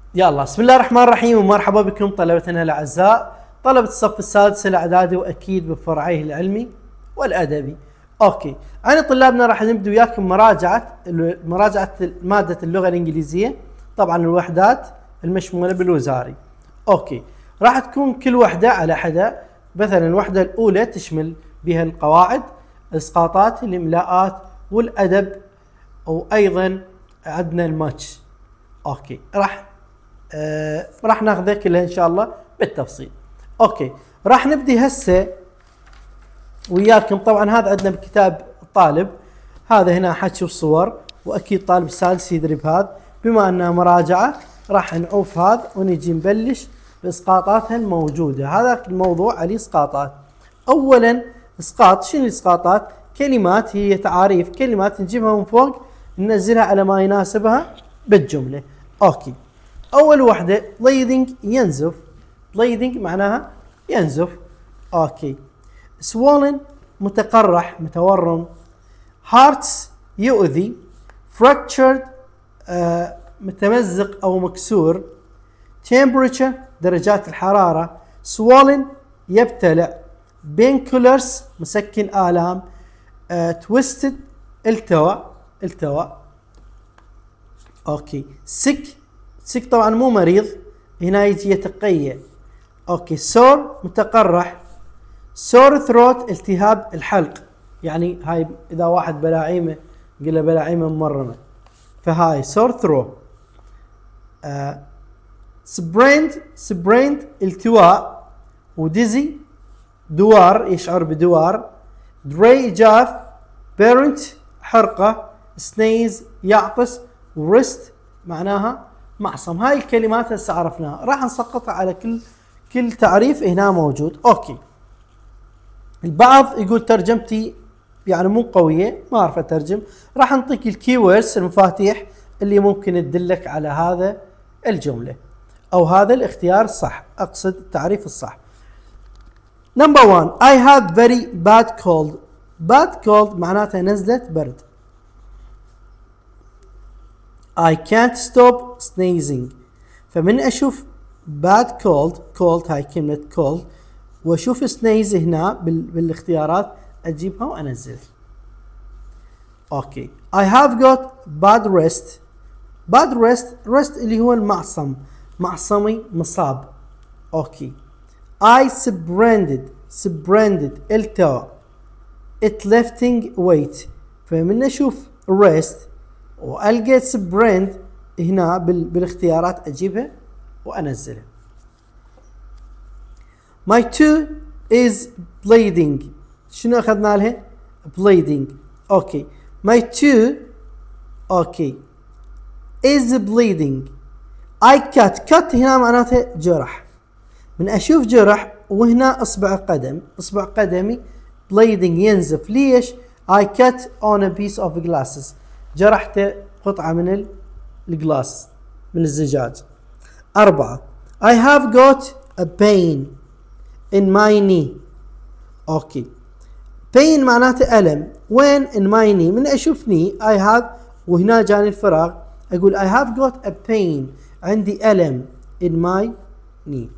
يلا بسم الله الرحمن الرحيم، ومرحبا بكم طلبتنا الاعزاء، طلبة الصف السادس الاعدادي واكيد بفرعيه العلمي والادبي. اوكي، انا طلابنا راح نبدا وياكم مراجعه ماده اللغه الانجليزيه، طبعا الوحدات المشموله بالوزاري. اوكي، راح تكون كل وحده على حده. مثلا الوحده الاولى تشمل بها القواعد، الاسقاطات، الاملاءات والادب، وايضا عندنا الماتش. اوكي، راح ناخذه كله ان شاء الله بالتفصيل. اوكي، راح نبدي هسه وياكم. طبعا هذا عندنا بكتاب الطالب، هذا هنا حكي وصور، واكيد طالب السادس يدري بهذا. بما انها مراجعه راح نعوف هذا ونجي نبلش باسقاطاتها الموجوده. هذا الموضوع عليه اسقاطات. اولا اسقاط، شنو الاسقاطات؟ كلمات، هي تعاريف كلمات نجيبها من فوق ننزلها على ما يناسبها بالجمله. اوكي، اول وحده bleeding، ينزف. bleeding معناها ينزف. اوكي، swollen متقرح متورم. hearts يؤذي. fractured متمزق او مكسور. temperature درجات الحراره. swollen يبتلع. painkillers مسكن الام. twisted التوى. اوكي، sick طبعا مو مريض، هنا يجي يتقيأ. اوكي، sore متقرح. sore throat التهاب الحلق، يعني هاي اذا واحد بلاعيمه قل بلاعيمه ممرمه فهاي sore throat. sprained التواء. وديزي دوار، يشعر بدوار. dry جاف. burnt حرقه. sneeze يعطس. wrist معناها معصم. هاي الكلمات هسه عرفناها، راح نسقطها على كل تعريف هنا موجود. اوكي، البعض يقول ترجمتي يعني مو قويه، ما اعرف اترجم. راح نعطيك الكيوردز، المفاتيح اللي ممكن تدلك على هذا الجمله او هذا الاختيار الصح، اقصد التعريف الصح. نمبر 1 I have very bad cold. bad cold معناتها نزلة برد. I can't stop sneezing. فمن اشوف bad cold هاي كلمة cold واشوف sneeze هنا بالاختيارات اجيبها وانزلها. اوكي، I have got bad rest. bad rest اللي هو المعصم، معصمي مصاب. اوكي، I sprained التوى. it lifting weight. فمن اشوف rest والقيت sprained هنا بالاختيارات اجيبها وانزلها. my toe is bleeding. شنو اخذنا لها؟ bleeding. اوكي، my toe اوكي is bleeding. I cut هنا معناتها جرح. من اشوف جرح وهنا اصبع قدمي bleeding ينزف. ليش؟ I cut on a piece of glasses. جرحت قطعة من الجلاس، من الزجاج. 4 I have got a pain in my knee. اوكي، pain معناته ألم. وين؟ in my knee. من اشوف knee I have وهنا جاني الفراغ اقول I have got a pain، عندي ألم in my knee.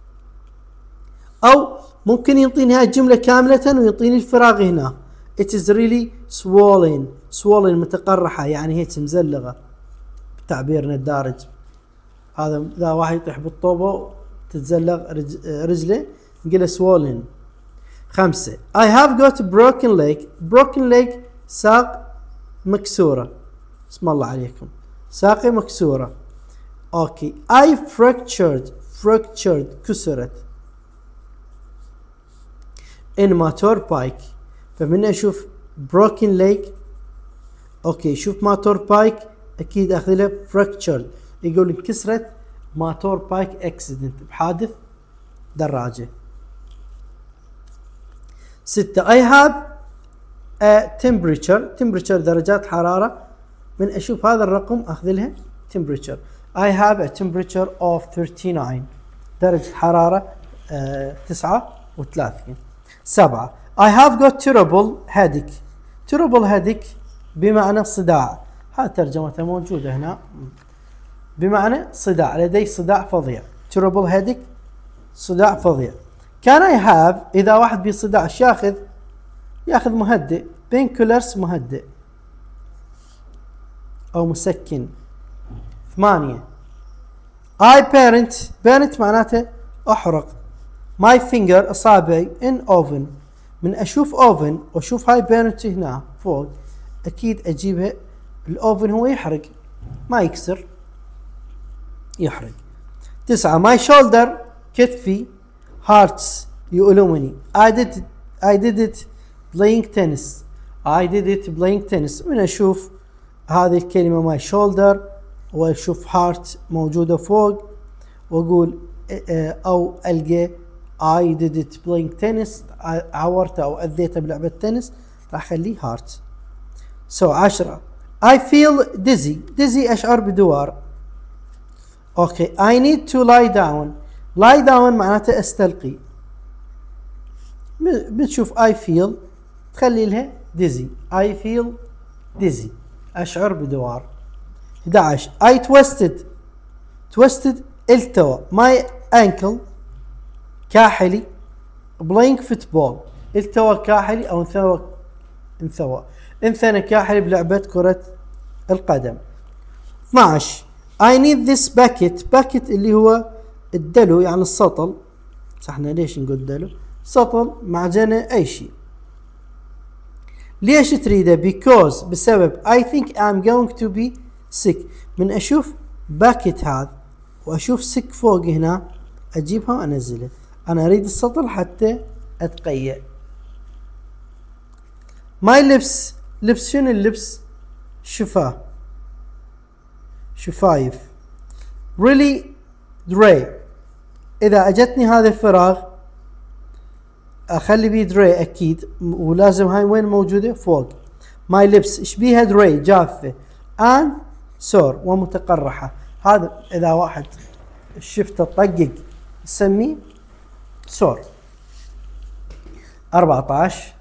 او ممكن يعطيني هاي الجملة كاملة ويعطيني الفراغ هنا. it is really swollen متقرحة، يعني هيك مزلغة بتعبيرنا الدارج. هذا اذا واحد يطيح بالطوبة تتزلغ رجله نقول swollen. 5 I have got a broken leg ساق مكسورة. اسم الله عليكم، ساقي مكسورة. اوكي، I fractured كسرت. in motorbike. فمن اشوف broken leg اوكي شوف motorbike اكيد اخذ له fractured، يقول انكسرت motorbike accident بحادث دراجة. 6 I have a temperature درجات حرارة. من اشوف هذا الرقم اخذ لها temperature. I have a temperature of 39 درجة حرارة 39. 7 I have got terrible headache بمعنى صداع. هذه ترجمتها موجودة هنا. بمعنى صداع، لدي صداع فظيع. terrible headache صداع فظيع. can I have إذا واحد بصداع ياخذ مهدئ. painkillers مهدئ أو مسكن. 8 I parent معناته أحرق my finger أصابعي in oven. من أشوف oven وأشوف هاي parent هنا فوق أكيد أجيبها. الأوفن هو يحرق ما يكسر، يحرق. 9 my shoulder كتفي hurts يؤلمني. I did it playing tennis. من أشوف هذه الكلمة my shoulder وأشوف heart موجودة فوق وأقول أو ألقى I did it playing tennis، عورته أو أذيته بلعبة تنس، راح أخليه heart. 10 I feel dizzy أشعر بدوار. اوكي I need to lie down معناته استلقي. بتشوف I feel تخلي لها dizzy. I feel dizzy أشعر بدوار. 11 I twisted التوى my ankle كاحلي playing football. التوى كاحلي أو انثنى كاحلي بلعبة كرة القدم. 12 I need this bucket اللي هو الدلو يعني السطل. صحنا ليش نقول دلو؟ سطل معجنة أي شيء. ليش تريده؟ because بسبب I think I'm going to be sick. من أشوف bucket هذا وأشوف sick فوق هنا أجيبها وأنزلها. أنا أريد السطل حتى أتقيأ. my lips شنو اللبس؟ شفايف. really dry إذا أجتني هذا الفراغ أخلي بيه dry أكيد، ولازم هاي وين موجودة؟ فوق. my lips إيش بيها؟ dry جافة and sore ومتقرحة. هذا إذا واحد شفته طقق نسميه sore. 14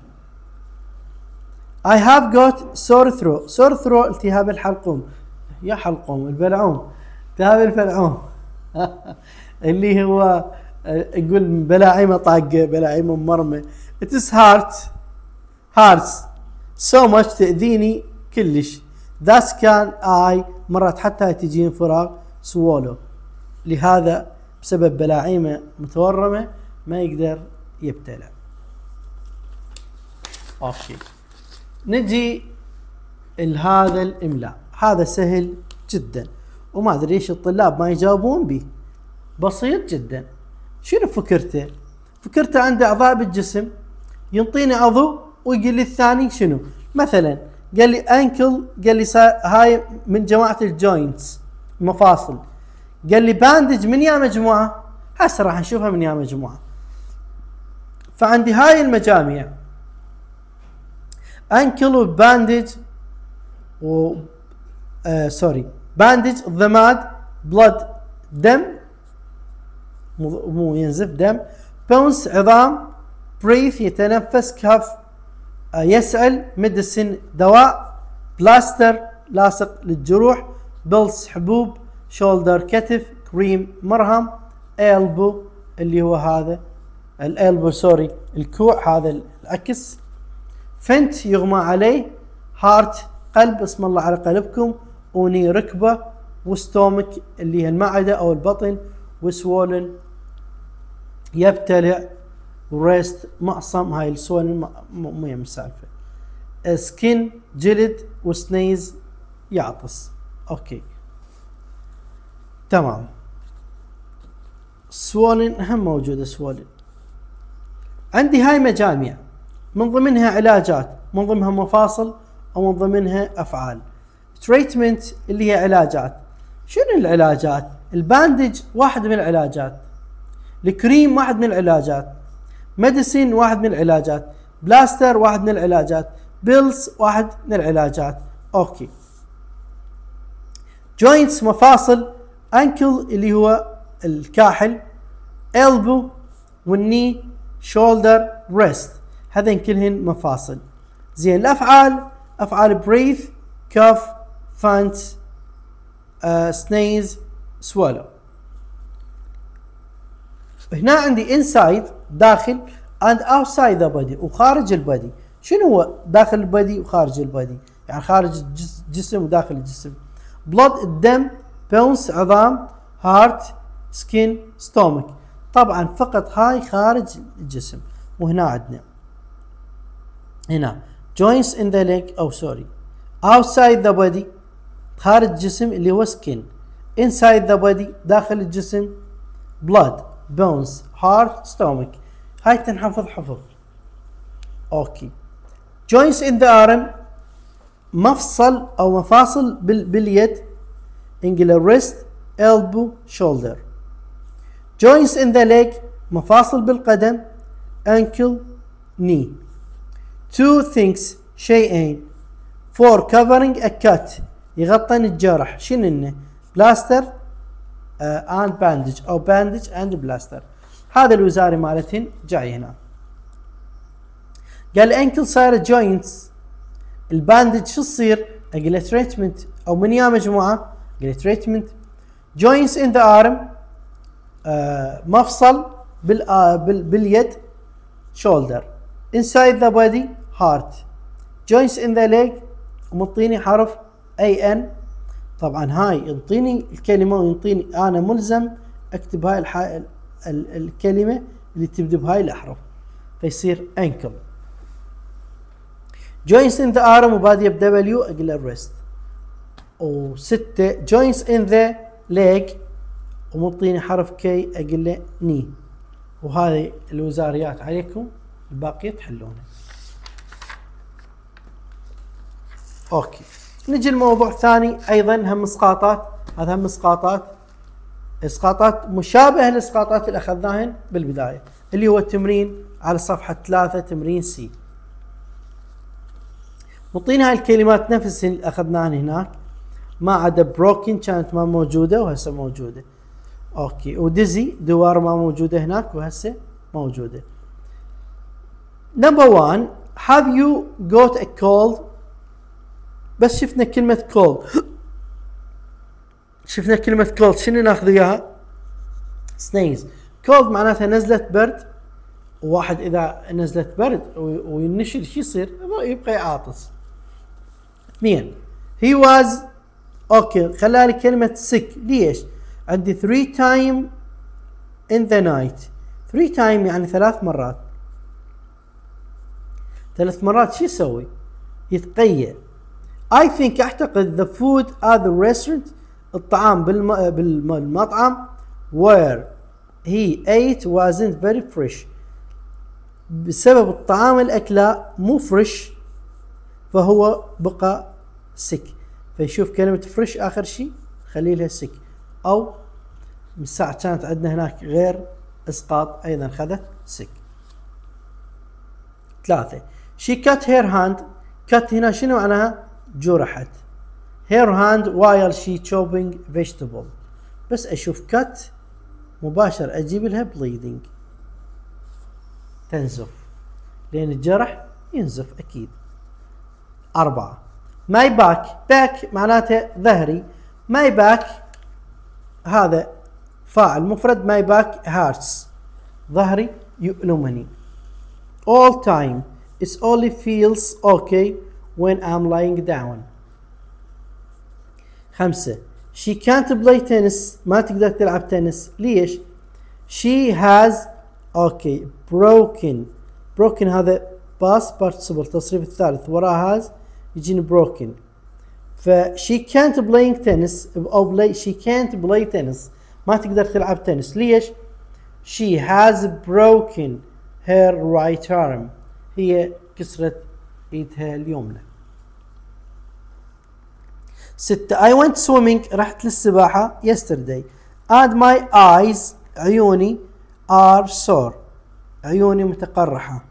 I have got sore throat التهاب الحلقوم. يا حلقوم البلعوم، التهاب البلعوم اللي هو يقول بلاعيمه طاقه بلاعيمه مرمى. it is hurts so much تأذيني كلش. thus can I مرات حتى تجين فراغ swallow. لهذا بسبب بلاعيمه متورمه ما يقدر يبتلع. اوكي نجي لهذا الإملاء. هذا سهل جدا وما أدري ليش الطلاب ما يجاوبون به. بسيط جدا. شنو فكرته؟ فكرته عنده أعضاء بالجسم ينطيني عضو ويقول لي الثاني شنو. مثلا قال لي أنكل، قال لي هاي من جماعة الجوينتس مفاصل. قال لي باندج من يا مجموعة؟ هسه راح نشوفها من يا مجموعة. فعندي هاي المجاميع أنكل وباندج باندج ضماد بلد دم مو ينزف دم. بونس عظام. بريث يتنفس. كف يسأل. ميديسن دواء. بلاستر لاصق للجروح. بلس حبوب. شولدر كتف. كريم مرهم. البو اللي هو هذا الالبو الكوع هذا العكس. فنت يغمى عليه. هارت قلب اسم الله على قلبكم. وني ركبة. وستومك اللي هي المعدة او البطن. وسوولن يبتلع. وريست معصم هاي السوولن مو مسالفة. سكين جلد. وسنيز يعطس. اوكي تمام. سوولن هم موجودة. سوولن عندي هاي مجاميع من ضمنها علاجات، من ضمنها مفاصل او من ضمنها افعال. تريتمنت اللي هي علاجات. شنو العلاجات؟ الباندج واحد من العلاجات. الكريم واحد من العلاجات. ميديسين واحد من العلاجات. بلاستر واحد من العلاجات. بيلز واحد من العلاجات. اوكي. جوينتس مفاصل. انكل اللي هو الكاحل. elbow والني. شولدر. ريست هذين كلهن مفاصل. زين الافعال. افعال بريث. كف. فانت. sneeze swallow. هنا عندي inside داخل and outside the body وخارج البادي. شنو هو داخل البادي وخارج البادي؟ يعني خارج الجسم وداخل الجسم. blood الدم، bones عظام، heart skin stomach. طبعا فقط هاي خارج الجسم. وهنا عندنا هنا joints in the leg او سوري outside the body خارج الجسم اللي هو skin. inside the body داخل الجسم blood bones heart stomach. هاي تنحفظ حفظ. اوكي. joints in the arm مفصل او مفاصل باليد انجل wrist elbow shoulder. joints in the leg مفاصل بالقدم ankle knee. two things شيئين for covering a cut يغطن الجرح. شنو بلاستر and bandage او bandage and plaster. هذا الوزاري مالتهن جاي هنا. قال الانكل صايره جوينتس، الباندج شو تصير؟ اقول تريتمنت او من يا مجموعه؟ قال تريتمنت. جوينتس ان ذا ارم مفصل باليد شولدر. انسايد ذا بودي هارت. جوينتس ان ذا ليج ومعطيني حرف اي ان. طبعا هاي ينطيني الكلمه وينطيني انا ملزم اكتب هاي الكلمه اللي تبدا بهاي الاحرف فيصير انكل. joints in the arm وبادية ب W اقول له wrist. وستة joints in the leg ومعطيني حرف K اقول له knee. وهذه الوزاريات عليكم، الباقية تحلونها. اوكي. نجي الموضوع ثاني ايضا هم اسقاطات. هذا هم اسقاطات مشابهة للاسقاطات اللي اخذناهن بالبداية اللي هو التمرين على صفحة 3 تمرين سي. مطينا هاي الكلمات نفس اللي اخذناهن هناك ما عدا بروكن كانت ما موجودة وهسه موجودة. اوكي. وديزي دوار ما موجودة هناك وهسه موجودة. نمبر 1 have you got a cold. بس شفنا كلمة cold شنو ناخذ وياها؟ sneeze. cold معناتها نزلة برد، وواحد اذا نزلت برد وينشل شو يصير؟ يبقى يعاطس. 2 he was اوكي خلالي كلمة sick. ليش؟ عندي 3 time in the night. 3 time يعني 3 مرات. 3 مرات شو يسوي؟ يتقيأ. I think اعتقد the food at the restaurant الطعام بالمطعم where he ate wasn't very fresh. بسبب الطعام الأكلاء مو فريش فهو بقى sick. فيشوف كلمة فريش آخر شيء خلي لها sick. أو من ساعة كانت عندنا هناك غير إسقاط أيضا خذت sick. 3 she cut her hand. cut هنا شنو معناها؟ جرحت. her hand while she chopping vegetable. بس أشوف cut مباشر أجيب لها bleeding تنزف لأن الجرح ينزف أكيد. 4 my back. back معناته ظهري. my back هذا فاعل مفرد. my back hurts ظهري يؤلمني. all time it only feels okay when I'm lying down. 5 she can't play tennis. ما تقدر تلعب تنس. ليش؟ she has اوكي broken هذا past participle تصريف الثالث وراء has يجيني broken. ف she can't play tennis او she can't play tennis ما تقدر تلعب تنس. ليش؟ she has broken her right arm هي كسرت ايدها اليمنى. 6 I went swimming رحت للسباحة yesterday and my eyes عيوني are sore عيوني متقرحة.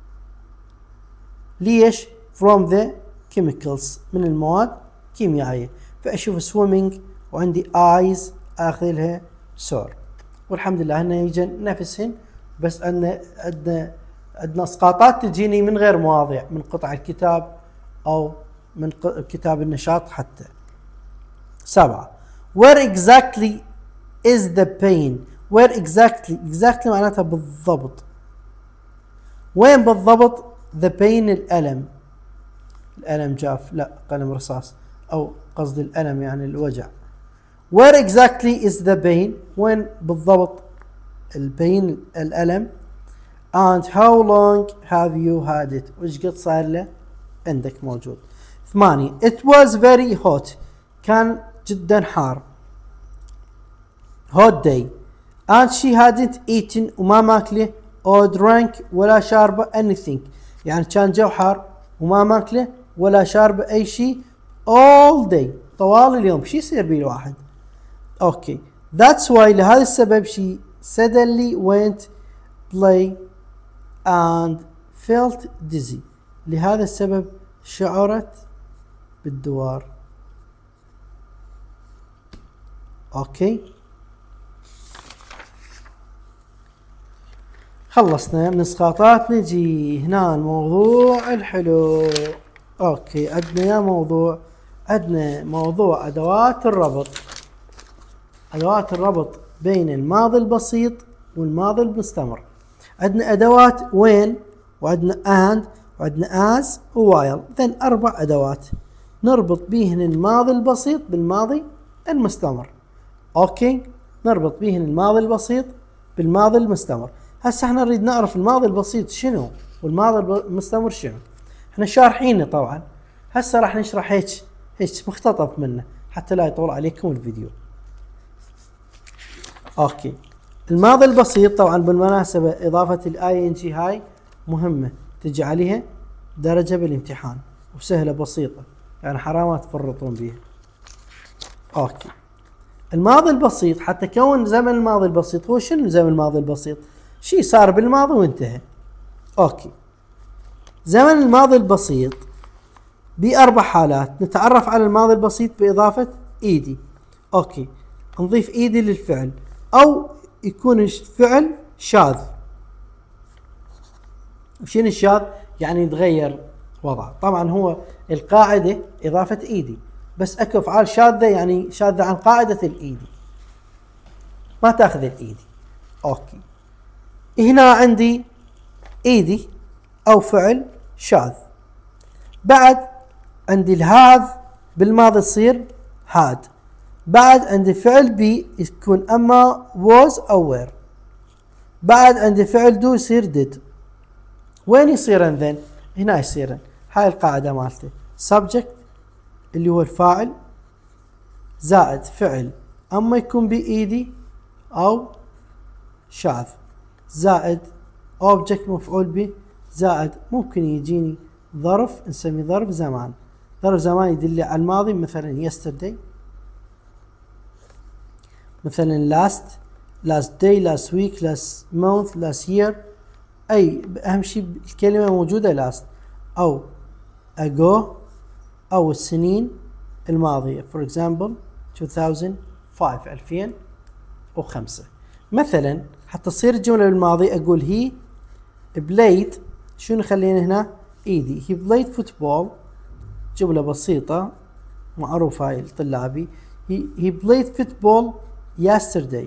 ليش؟ from the chemicals من المواد كيميائية. فأشوف swimming وعندي eyes آخذ لها sore. والحمد لله هن يجن نفسهن بس عندنا اسقاطات تجيني من غير مواضيع من قطع الكتاب أو من كتاب النشاط حتى. 7 Where exactly is the pain? Where exactly معناتها بالضبط. وين بالضبط the pain الألم. الألم جاف، لا قلم رصاص، أو قصدي الألم يعني الوجع. Where exactly is the pain؟ وين بالضبط البين الألم. And how long have you had it؟ وش قد صار له عندك موجود. 8 It was very hot. كان جدا حار. Hot day. And she hadn't eaten وما ماكله or drank ولا شاربه anything. يعني كان جو حار وما ماكله ولا شاربه أي شيء all day طوال اليوم. شي يصير بيه الواحد. اوكي. That's why لهذا السبب she suddenly went play and felt dizzy. لهذا السبب شعرت بالدوار. اوكي. خلصنا من اسقاطات، نجي هنا الموضوع الحلو. اوكي عندنا موضوع ادوات الربط. ادوات الربط بين الماضي البسيط والماضي المستمر. عندنا ادوات وين، وعندنا and، وعندنا as ووايل. ذن 4 ادوات نربط بيهن الماضي البسيط بالماضي المستمر. اوكي نربط بيهن الماضي البسيط بالماضي المستمر. هسه احنا نريد نعرف الماضي البسيط شنو والماضي المستمر شنو. احنا شارحينه طبعا، هسه راح نشرح هيك مختطف منه حتى لا يطول عليكم الفيديو. اوكي الماضي البسيط طبعا بالمناسبة اضافة الاي ان جي هاي مهمة، تجي عليها درجة بالامتحان وسهلة بسيطة، يعني حرام تفرطون بيها. اوكي الماضي البسيط حتى كون زمن الماضي البسيط، هو شنو زمن الماضي البسيط؟ شيء صار بالماضي وانتهى. اوكي زمن الماضي البسيط ب4 حالات. نتعرف على الماضي البسيط باضافة ايدي. اوكي نضيف ايدي للفعل، او يكون الفعل شاذ. وشنو الشاذ؟ يعني يتغير وضعه. طبعا هو القاعدة اضافة ايدي، بس اكو افعال شاذة يعني شاذة عن قاعدة الايدي، ما تاخذ الايدي. اوكي هنا عندي ايدي او فعل شاذ. بعد عندي الهاذ بالماضي تصير هاد. بعد عندي فعل بي يكون اما was او were. بعد عندي فعل دو يصير did. وين يصيرن ذن؟ هنا يصيرن. هاي القاعدة مالته subject اللي هو الفاعل زائد فعل اما يكون بايدي او شاذ زائد object مفعول به زائد ممكن يجيني ظرف نسميه ظرف زمان. ظرف زمان يدل على الماضي، مثلا yesterday، مثلا last day، last week، last month، last year. اي اهم شيء الكلمة موجودة last او ago او السنين الماضية. for example 2005. مثلا حتى تصير الجملة بالماضي اقول he played، شنو خلينا هنا ايدي، he played football. جملة بسيطة معروفة هاي الطلابي. he played football yesterday.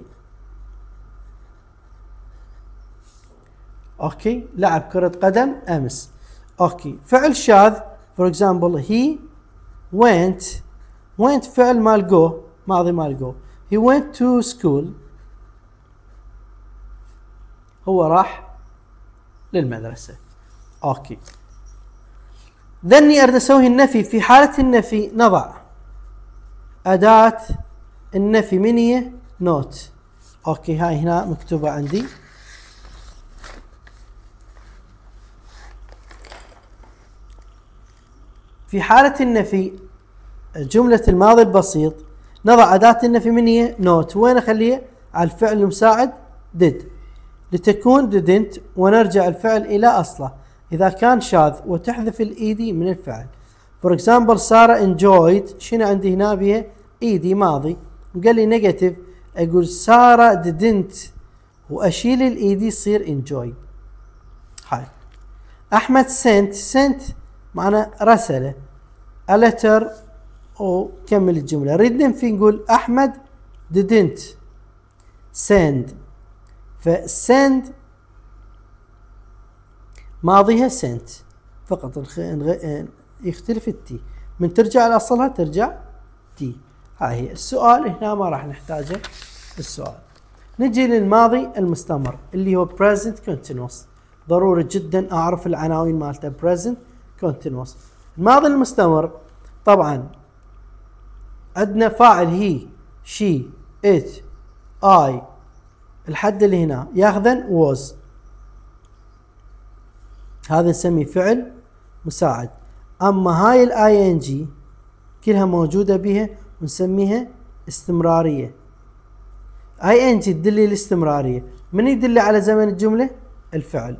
اوكي لعب كرة قدم امس. اوكي فعل شاذ for example he went فعل مال go، ماضي مال go. he went to school، هو راح للمدرسة. اوكي ذني اريد اسوي النفي. في حالة النفي نضع اداة النفي من هي not. اوكي هاي هنا مكتوبة عندي. في حالة النفي جملة الماضي البسيط نضع أداة النفي من هي not. وين أخليها؟ على الفعل المساعد did لتكون didn't، ونرجع الفعل إلى أصله إذا كان شاذ، وتحذف الإيدي من الفعل. for example سارة enjoyed، شنو عندي هنا بها إيدي ماضي، وقال لي negative أقول سارة didn't وأشيل الإيدي يصير enjoy. هاي أحمد sent معنى رسله a letter وكمل الجملة. نريد ننفي نقول أحمد didn't send. فsend ماضيها sent فقط، يختلف التي، من ترجع لأصلها ترجع تي. هاي هي. السؤال هنا ما راح نحتاجه السؤال. نجي للماضي المستمر اللي هو present continuous. ضروري جدا أعرف العناوين مالته. present continuous. الماضي المستمر طبعا عندنا فاعل هي she it I الحد اللي هنا ياخذن was، هذا نسميه فعل مساعد. اما هاي الاي ان جي كلها موجوده بها ونسميها استمراريه. اي ان جي تدل الاستمراريه. من يدل على زمن الجمله؟ الفعل.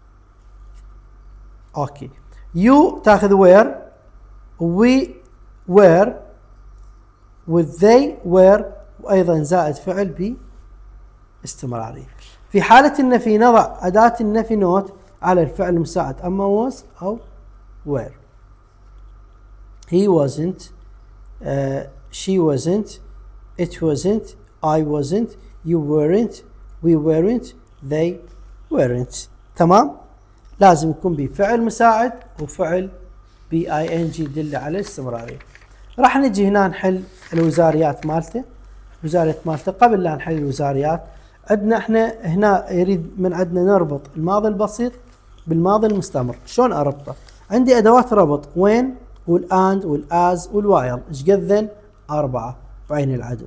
اوكي. يو تاخذ وير، وي وير، والذي وير، وايضا زائد فعل باستمراريه. في حاله النفي نضع اداه النفي نوت على الفعل المساعد، اما was او were. he wasn't, she wasn't, it wasn't, I wasn't, you weren't, we weren't, they weren't. تمام؟ لازم يكون بفعل مساعد وفعل باي ان جي يدل على الاستمراريه. راح نجي هنا نحل الوزاريات مالته. الوزاريات مالته قبل لا نحل الوزاريات عندنا احنا هنا يريد من عندنا نربط الماضي البسيط بالماضي المستمر. شلون اربطه؟ عندي ادوات ربط وين والاند والاز والوايل. ايش قد؟ 4 بعين العدو.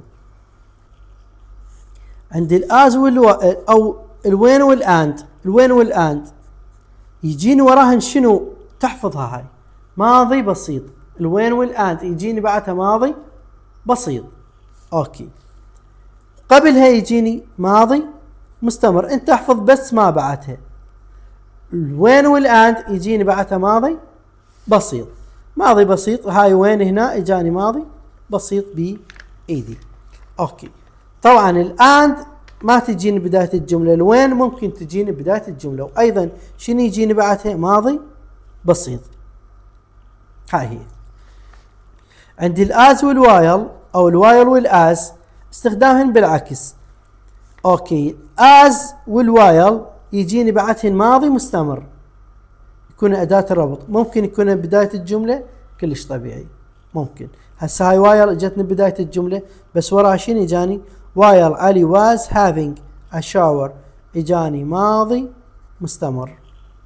عندي الاز او الوين والاند. الوين والاند يجيني وراهن شنو؟ تحفظها هاي ماضي بسيط. الوين والاند يجيني بعدها ماضي بسيط. اوكي. قبلها يجيني ماضي مستمر، انت احفظ بس ما بعدها. الوين والاند يجيني بعدها ماضي بسيط. ماضي بسيط هاي وين هنا اجاني ماضي بسيط بايدي. اوكي. طبعا الاند ما تجيني بداية الجملة، الوين ممكن تجيني بداية الجملة، وايضا شنو يجيني بعدها؟ ماضي بسيط. هاي هي. عندي الاز والوايل او الوايل والاز استخدامهن بالعكس. اوكي. از والوايل يجيني بعدهن ماضي مستمر، يكون اداة الربط. ممكن يكون بداية الجملة كلش طبيعي، ممكن. هسه هاي وايل اجتني بداية الجملة بس وراها شنو اجاني؟ وايل علي was having a shower اجاني ماضي مستمر.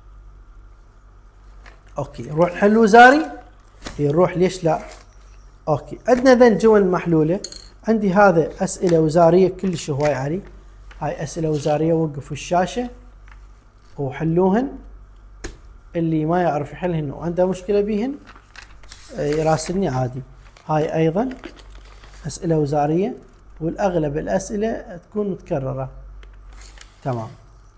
اوكي. نروح نحل وزاري؟ نروح، ليش لا؟ اوكي. عندنا ذن جمل محلولة. عندي هذا اسئلة وزارية كلش هواي علي. هاي اسئلة وزارية، وقفوا الشاشة وحلوهن. اللي ما يعرف يحلهن وعنده مشكلة بيهن يراسلني عادي. هاي ايضا اسئلة وزارية، والاغلب الاسئلة تكون متكررة. تمام.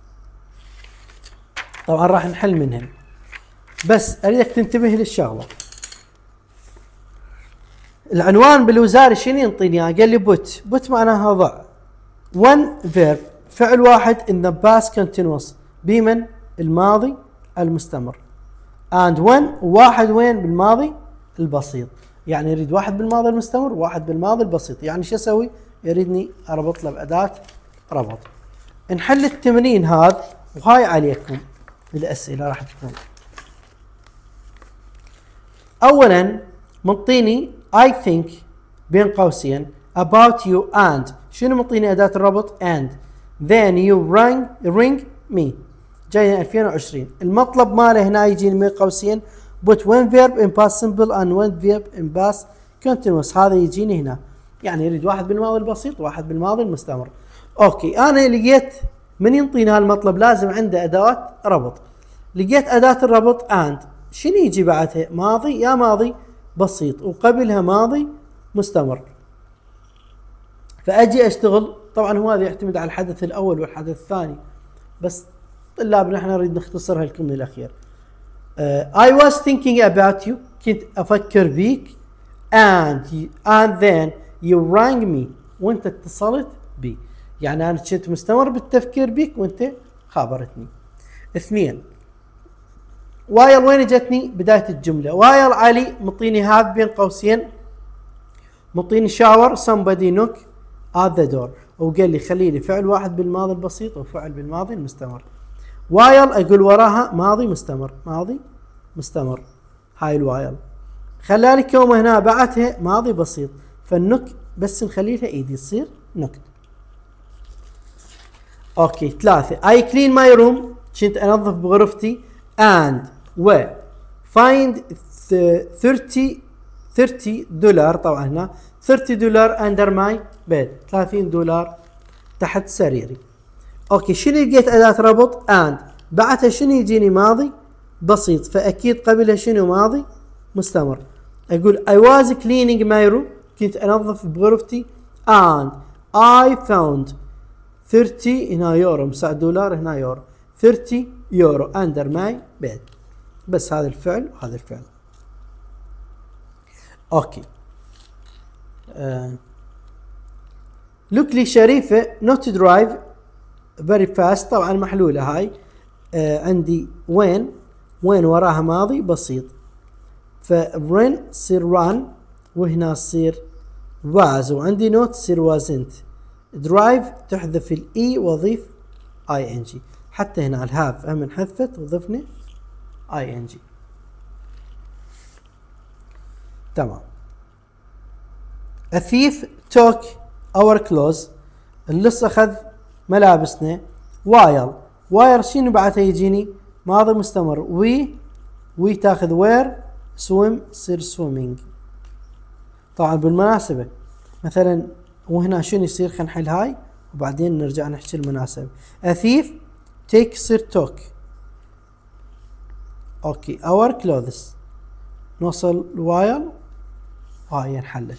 طبعا راح نحل منهن، بس اريدك تنتبه للشغلة. العنوان بالوزاري شنو ينطيني؟ قال لي بوت. بوت معناها ضع. one verb فعل واحد in the past continuous بمن؟ الماضي المستمر. and one واحد وين؟ بالماضي البسيط. يعني يريد واحد بالماضي المستمر وواحد بالماضي البسيط. يعني شو اسوي؟ يريدني اربط له بأداة ربط. نحل التمرين هذا وهاي عليكم الاسئلة راح تكون. اولا منطيني I think بين قوسين about you and شنو منطيني أداة الربط؟ and then you ring me جاي 2020. المطلب ماله هنا يجيني بين قوسين but one verb in past simple and one verb in past continuous. هذا يجيني هنا، يعني يريد واحد بالماضي البسيط وواحد بالماضي المستمر. اوكي. انا لقيت من ينطيني هالمطلب لازم عنده أداة ربط. لقيت أداة الربط and شنو يجي بعدها؟ ماضي يا ماضي بسيط وقبلها ماضي مستمر. فاجي اشتغل. طبعا هو هذا يعتمد على الحدث الاول والحدث الثاني، بس طلابنا احنا نريد نختصرها لكم للاخير. I was thinking about you كنت افكر بيك and then you rang me وانت اتصلت بي. يعني انا كنت مستمر بالتفكير بيك وانت خابرتني. 2 وايل وين جتني؟ بداية الجملة. وايل علي مطيني هذا بين قوسين مطيني شاور somebody knock at the door، وقال لي خلي لي فعل واحد بالماضي البسيط وفعل بالماضي المستمر. while اقول وراها ماضي مستمر، ماضي مستمر، هاي الوايل. خلالي كومه هنا بعدها ماضي بسيط، فالنك بس نخلي لها ايدي تصير نكت. اوكي 3 I clean my room، كنت انظف بغرفتي and و find 30 دولار، طبعا هنا 30 دولار under my bed، 30 دولار تحت سريري. اوكي شنو لقيت اداة ربط and بعدها شنو يجيني ماضي بسيط، فاكيد قبلها شنو ماضي مستمر. اقول I was cleaning my room، كنت انظف بغرفتي and I found 30 هنا يورو، مساع دولار هنا يورو، 30 يورو under my bed. بس هذا الفعل وهذا الفعل. اوكي look لي شريفة not drive very fast، طبعا محلولة هاي. عندي وين وراها ماضي بسيط، فرن تصير run وهنا تصير was، وعندي not تصير wasn't. drive تحذف الاي واضيف ing، حتى هنا الهاف هم انحذفت وضفنا ing. تمام. a thief took our clothes، اللص اخذ ملابسنا. while شنو بعدها يجيني ماضي مستمر، we تاخذ where swim تصير swimming. طبعا بالمناسبة مثلا وهنا شنو يصير، خلينا نحل هاي وبعدين نرجع نحكي المناسبة. a thief take يصير took. اوكي our clothes نوصل while وهاي انحلت.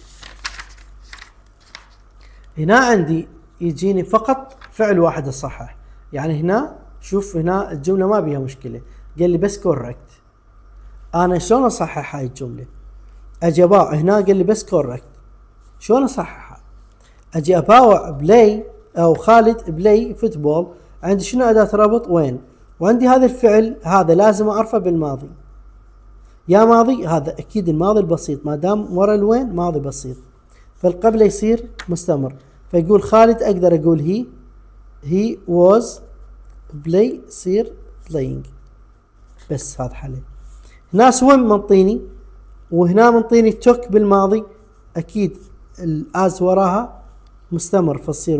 هنا عندي يجيني فقط فعل واحد الصحح، يعني هنا شوف هنا الجملة ما بيها مشكلة، قال لي بس correct. انا شلون اصحح هاي الجملة؟ اجي اباوع هنا قال لي بس correct، شلون اصححها؟ اجي اباوع بلاي او خالد بلاي فوتبول، عندي شنو اداة ربط وين، وعندي هذا الفعل هذا لازم اعرفه بالماضي. يا ماضي هذا اكيد الماضي البسيط، ما دام ورا الوين ماضي بسيط، فالقبله يصير مستمر. فيقول خالد اقدر اقول he was play يصير playing. بس هذا حله. هنا swim منطيني وهنا منطيني took بالماضي، اكيد الاز وراها مستمر فتصير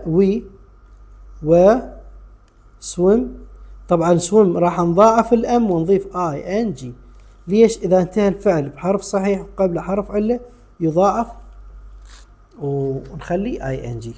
و swim. طبعا swim راح نضاعف الام ونضيف ing. ليش؟ اذا انتهى الفعل بحرف صحيح وقبل حرف عله يضاعف ونخلي ing.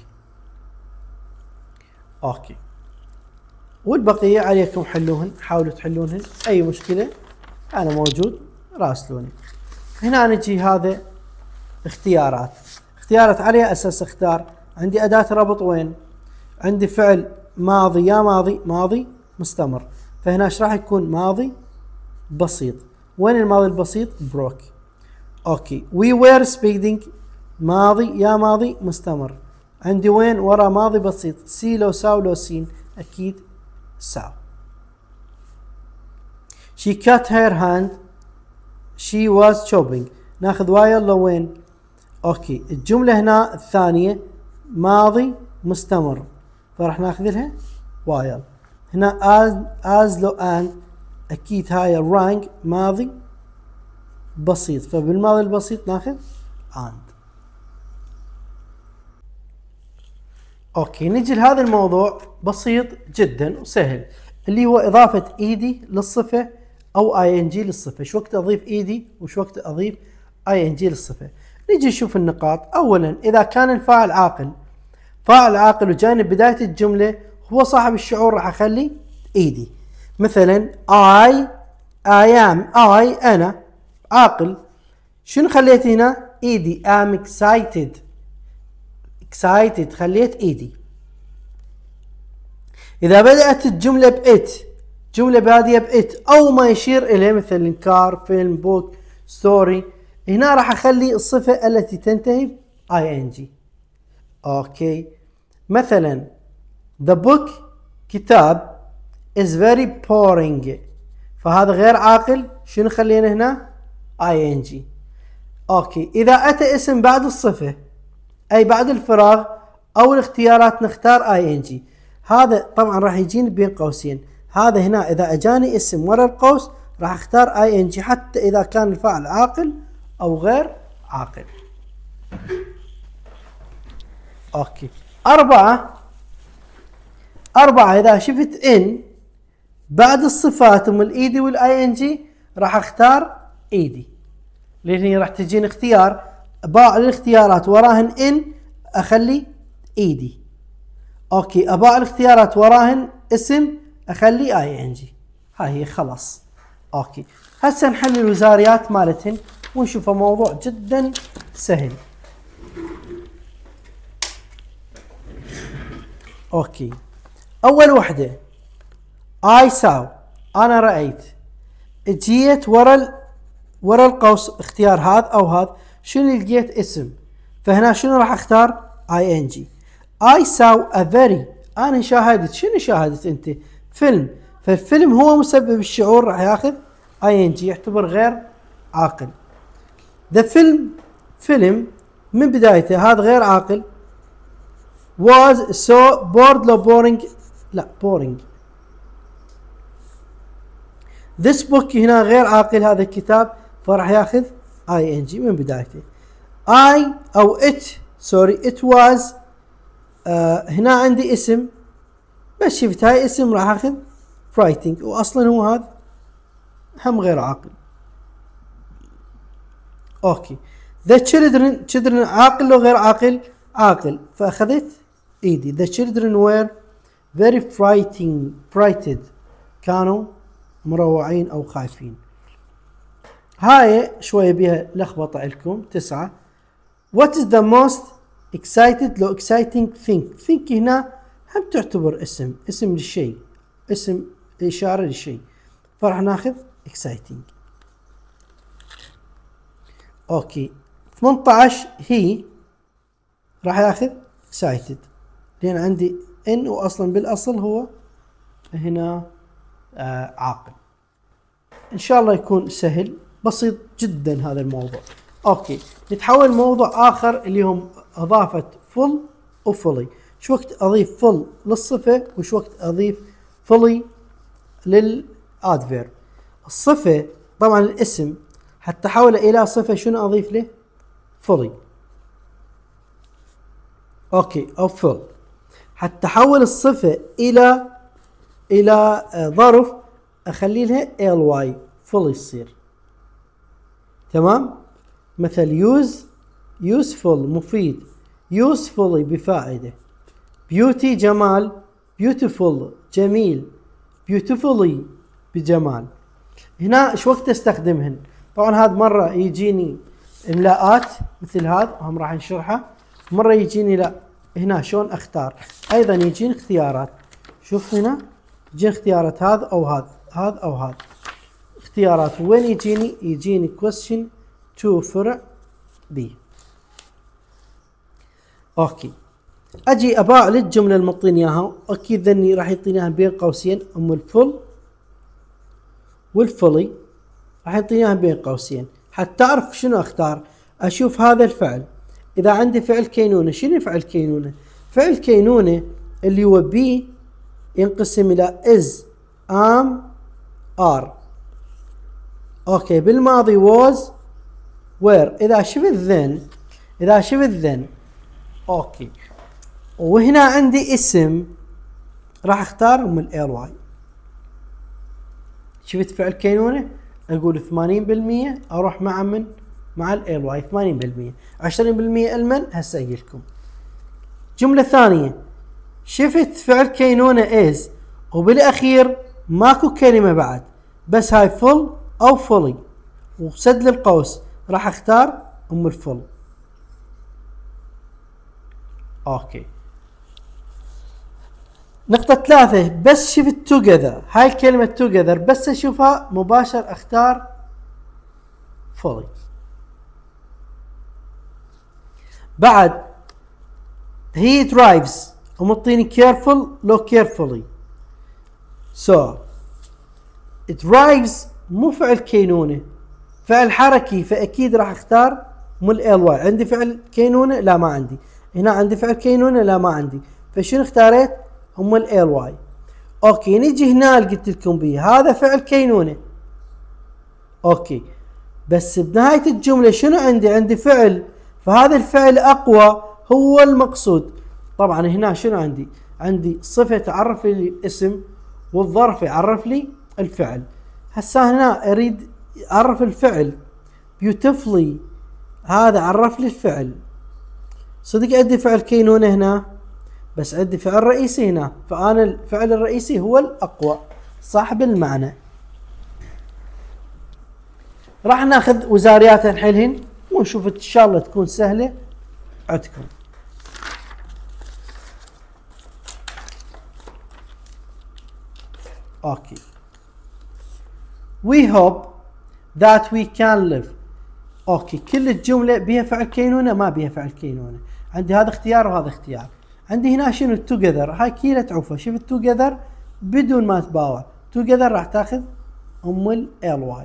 اوكي والبقية عليكم حلوهن، حاولوا تحلونهن، اي مشكلة انا موجود راسلوني. هنا نجي هذا اختيارات عليها اساس اختار. عندي اداة ربط وين، عندي فعل ماضي يا ماضي مستمر، فهنا ايش راح يكون ماضي بسيط. وين الماضي البسيط؟ بروك. اوكي we were speeding ماضي يا ماضي مستمر، عندي وين ورا ماضي بسيط، سي لو ساو لو سين اكيد ساو. she cut her hand she was shopping، ناخذ while لو وين. اوكي الجملة هنا الثانية ماضي مستمر فراح ناخذ لها while. هنا as لو and اكيد هاي الرانج ماضي بسيط، فبالماضي البسيط ناخذ and. اوكي نجي لهذا الموضوع بسيط جدا وسهل، اللي هو اضافة ايدي للصفة او ing للصفة. شو وقت اضيف ايدي وشو وقت اضيف ing للصفة؟ نجي نشوف النقاط. اولا اذا كان الفاعل عاقل وجانب بداية الجملة هو صاحب الشعور راح اخلي ايدي. مثلا انا عاقل، شنو خليت هنا؟ ايدي. am excited خليت ايدي. اذا بدأت الجملة بإت، جملة بادية بإت او ما يشير اليه مثل كار، فيلم، بوك، ستوري، هنا راح اخلي الصفة التي تنتهي ing. اوكي مثلا the book كتاب is very boring، فهذا غير عاقل، شنو خلينا هنا ing. اوكي، اذا اتى اسم بعد الصفة اي بعد الفراغ او الاختيارات نختار ing. هذا طبعا راح يجيني بين قوسين. هذا هنا اذا اجاني اسم ورا القوس راح اختار ing حتى اذا كان الفاعل عاقل او غير عاقل. اوكي. 4 اذا شفت ان بعد الصفات ام الايدي والاي ان جي راح اختار ايدي، لان هي راح تجيني اختيار باع الاختيارات وراهن ان اخلي ايدي. اوكي، اباع الاختيارات وراهن اسم اخلي اي ان جي. هاي هي خلاص. اوكي، هسه نحل الوزاريات مالتهن ونشوفه موضوع جدا سهل. اوكي، اول وحده I saw، انا رأيت. جيت ورا القوس اختيار هذا او هذا، شنو لقيت اسم، فهنا شنو راح اختار ing. I saw a very، انا شاهدت. شنو شاهدت انت؟ فيلم، فالفيلم هو مسبب الشعور راح ياخذ ing، يعتبر غير عاقل. the فيلم من بدايته هذا غير عاقل. was so bored لو boring، لا boring. this book هنا غير عاقل هذا الكتاب، فراح ياخذ ing من بدايته. I او it was، هنا عندي اسم بس شفت هاي اسم راح اخذ writing، واصلا هو هذا هم غير عاقل. اوكي، the children عاقل لو غير عاقل؟ عاقل، فاخذت ايدي. the children were very frightened، كانوا مروعين او خايفين. هاي شوية بيها لخبطة لكم. 9 what is the most excited لو exciting think هنا هم تعتبر اسم للشيء، اسم إشارة للشيء، فراح ناخذ exciting. اوكي، 18 هي راح ياخذ excited، لان عندي ان واصلا بالاصل هو هنا عاقل. ان شاء الله يكون سهل بسيط جدا هذا الموضوع. اوكي، نتحول موضوع اخر اللي هم اضافة فل وفلي. شو وقت اضيف فل للصفة وشو وقت اضيف فلي للادفيرب. الصفة طبعا الاسم حتى احوله الى صفة شنو اضيف له؟ فلي. اوكي، او فل. حتى احول الصفة الى ظرف اخلي لها ly فلي يصير. تمام؟ مثل useful مفيد، usefully بفائدة، beauty جمال، beautiful جميل، beautifully بجمال. هنا شو وقت استخدمهن؟ طبعا هذا مرة يجيني املاءات مثل هذا وهم راح نشرحها، مرة يجيني لا هنا شلون اختار، ايضا يجيني اختيارات. شوف هنا يجيني اختيارات هذا او هذا او هذا اختيارات. وين يجيني question 2 فرع B. اوكي، اجي اباع للجمله اللي معطيني اياها، اكيد ذني راح يعطيني اياها بين قوسين، ام الفل والفلي راح يعطيني اياها بين قوسين. حتى اعرف شنو اختار، اشوف هذا الفعل. اذا عندي فعل كينونه، شنو فعل كينونه؟ فعل كينونه اللي هو بي ينقسم الى is am are. اوكي، بالماضي was where. اذا شفت then اوكي، وهنا عندي اسم راح اختار ام ال واي. شفت فعل كينونه اقول 80% اروح مع ال واي 80%. 20% المن هسه اجيلكم. جملة ثانية، شفت فعل كينونه is وبالاخير ماكو كلمة بعد، بس هاي full او fully وسد للقوس، راح اختار ام الفل. اوكي، نقطة 3 بس شفت together، هاي الكلمة together بس اشوفها مباشر اختار fully. بعد he drives ومطيني careful لو carefully. so drives مو فعل كينونة، فعل حركي، فاكيد راح اختار مو ال واي. عندي فعل كينونة؟ لا ما عندي. هنا عندي فعل كينونة؟ لا ما عندي. فشنو اختاريت؟ هم ال واي. اوكي نيجي هنا قلت لكم بيه هذا فعل كينونة. اوكي بس بنهاية الجملة شنو عندي؟ عندي فعل، فهذا الفعل اقوى هو المقصود. طبعا هنا شنو عندي؟ عندي صفة تعرف لي الاسم والظرف يعرف لي الفعل. هسه هنا اريد اعرف الفعل beautifully، هذا عرف لي الفعل. صدق عندي فعل كينونة هنا بس عندي فعل رئيسي هنا، فانا الفعل الرئيسي هو الاقوى صاحب المعنى. راح ناخذ وزاريات نحلهن ونشوف ان شاء الله تكون سهلة عندكم. اوكي we hope that we can live. اوكي كل الجملة بها فعل كينونة ما بها فعل كينونة. عندي هذا اختيار وهذا اختيار. عندي هنا شنو together، هاي كيلة تعوفة. شفت together بدون ما تباوع، together راح تاخذ ام ال ly.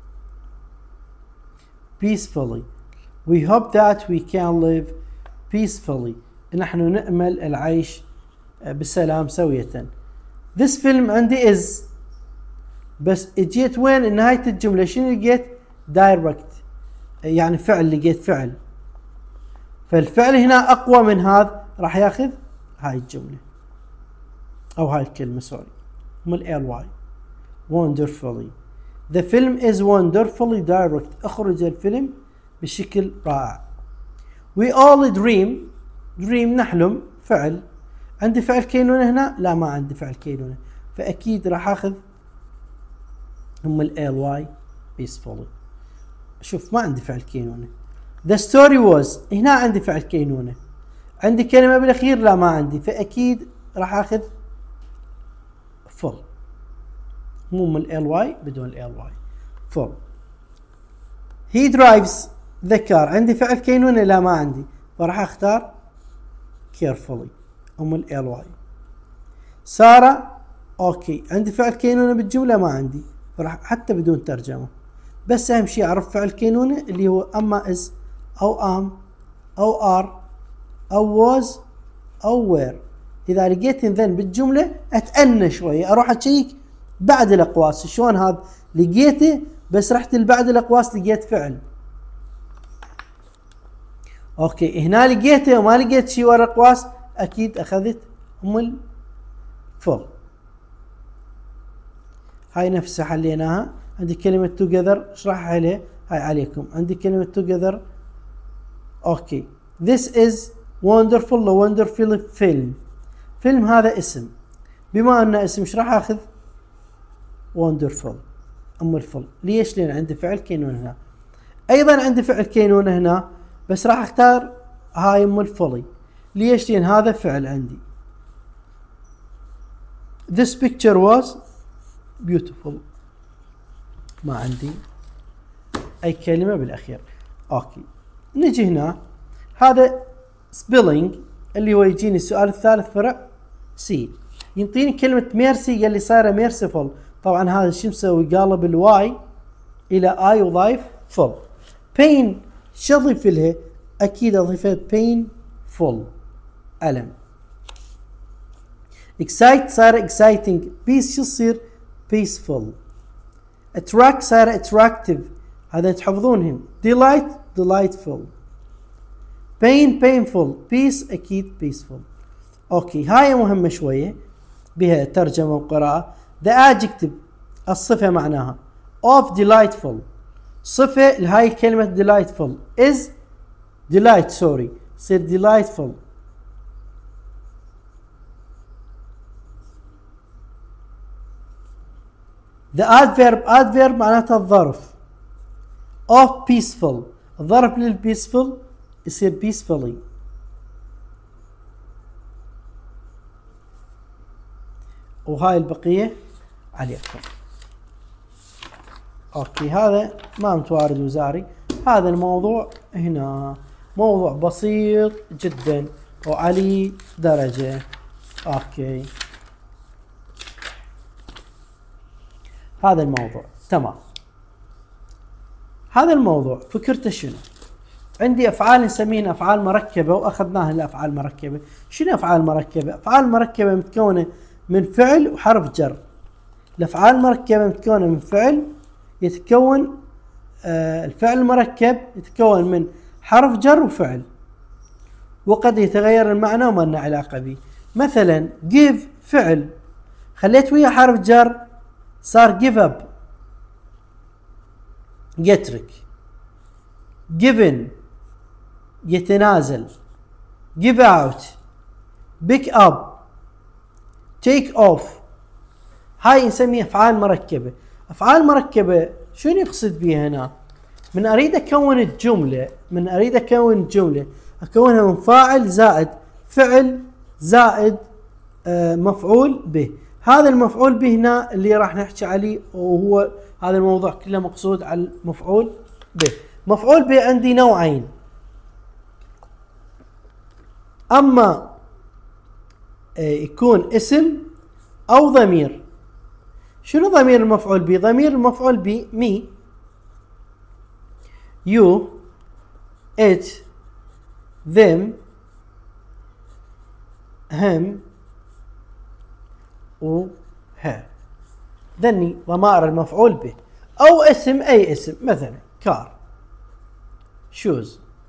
peacefully we hope that we can live peacefully، نحن نأمل العيش بسلام سوية. this film عندي is، بس اجيت وين نهاية الجملة شنو لقيت؟ direct، يعني فعل، لقيت فعل، فالفعل هنا اقوى من هذا راح ياخذ هاي الجملة او هاي الكلمة سوري من ly. wonderfully the film is wonderfully direct، اخرج الفيلم بشكل رائع. we all dream، dream نحلم فعل. عندي فعل كينونة هنا؟ لا ما عندي فعل كينونة، فاكيد راح اخذ هم ال ly peacefully. شوف ما عندي فعل كينونة. the story was، هنا عندي فعل كينونة. عندي كلمة بالاخير؟ لا ما عندي، فاكيد راح اخذ full، مو من ly بدون ly full. he drives the car، عندي فعل كينونة؟ لا ما عندي، فراح اختار carefully ام ly. سارة اوكي عندي فعل كينونة بالجملة؟ ما عندي، فراح حتى بدون ترجمة، بس اهم شيء اعرف فعل كينونة اللي هو اما is او am او are او was او were. اذا لقيت ذن بالجملة اتأنى شوية، اروح اشيك بعد الاقواس شلون هذا لقيته، بس رحت بعد الاقواس لقيت فعل. اوكي هنا لقيته وما لقيت شيء ورا الاقواس، اكيد اخذت ام full. هاي نفسها حليناها. عندي كلمة together ايش راح احلها؟ هاي عليكم. عندي كلمة together اوكي this is wonderful wonderful film. فيلم هذا اسم، بما انه اسم ايش راح اخذ؟ wonderful ام الفل. ليش؟ لان عندي فعل كينونة هنا. ايضا عندي فعل كينونة هنا بس راح اختار هاي ام الفلي. ليش؟ لان هذا فعل عندي. this picture was beautiful، ما عندي اي كلمة بالاخير. اوكي نجي هنا هذا spelling اللي هو يجيني السؤال الثالث فرع سي، ينطيني كلمة ميرسي قال لي صايرة ميرسيفول. طبعا هذا شو مسوي؟ قالب الواي الى اي وضايف فول. بين شو اضيف لها؟ اكيد اضيف بين فول الم. excite صار exciting. peace شو تصير؟ peaceful. attract صار attractive، هذا تحفظونهم. delight delightful. pain painful. peace اكيد peaceful. اوكي هاي مهمة شوية بها ترجمة وقراءة. the adjective الصفة معناها of delightful، صفة لهاي كلمة delightful is delight sorry يصير delightful. the adverb معناتها الظرف of peaceful، الظرف للpeaceful يصير peacefully. وهاي البقية عليكم. اوكي هذا ما متوارد وزاري. هذا الموضوع هنا موضوع بسيط جدا وعلي درجة. اوكي هذا الموضوع تمام. هذا الموضوع فكرته شنو؟ عندي افعال نسميها افعال مركبه، واخذناها الافعال المركبه. شنو افعال مركبه؟ افعال مركبه متكونه من فعل وحرف جر. الافعال المركبه متكونه من فعل، يتكون الفعل المركب يتكون من حرف جر وفعل، وقد يتغير المعنى وما لنا علاقه به. مثلا give فعل خليت ويا حرف جر صار give up، يترك. given يتنازل. give out، pick up، take off. هاي نسميها افعال مركبه. افعال مركبه شنو يقصد بها هنا؟ من اريد اكون الجمله، اكونها من فاعل زائد فعل زائد مفعول به. هذا المفعول به هنا اللي راح نحكي عليه، وهو هذا الموضوع كله مقصود على المفعول به. مفعول به عندي نوعين، اما يكون اسم او ضمير. شنو ضمير المفعول به؟ ضمير المفعول به me، you، it، them، him و her. ذني ضمائر المفعول به. او اسم، اي اسم، مثلا car، shoes،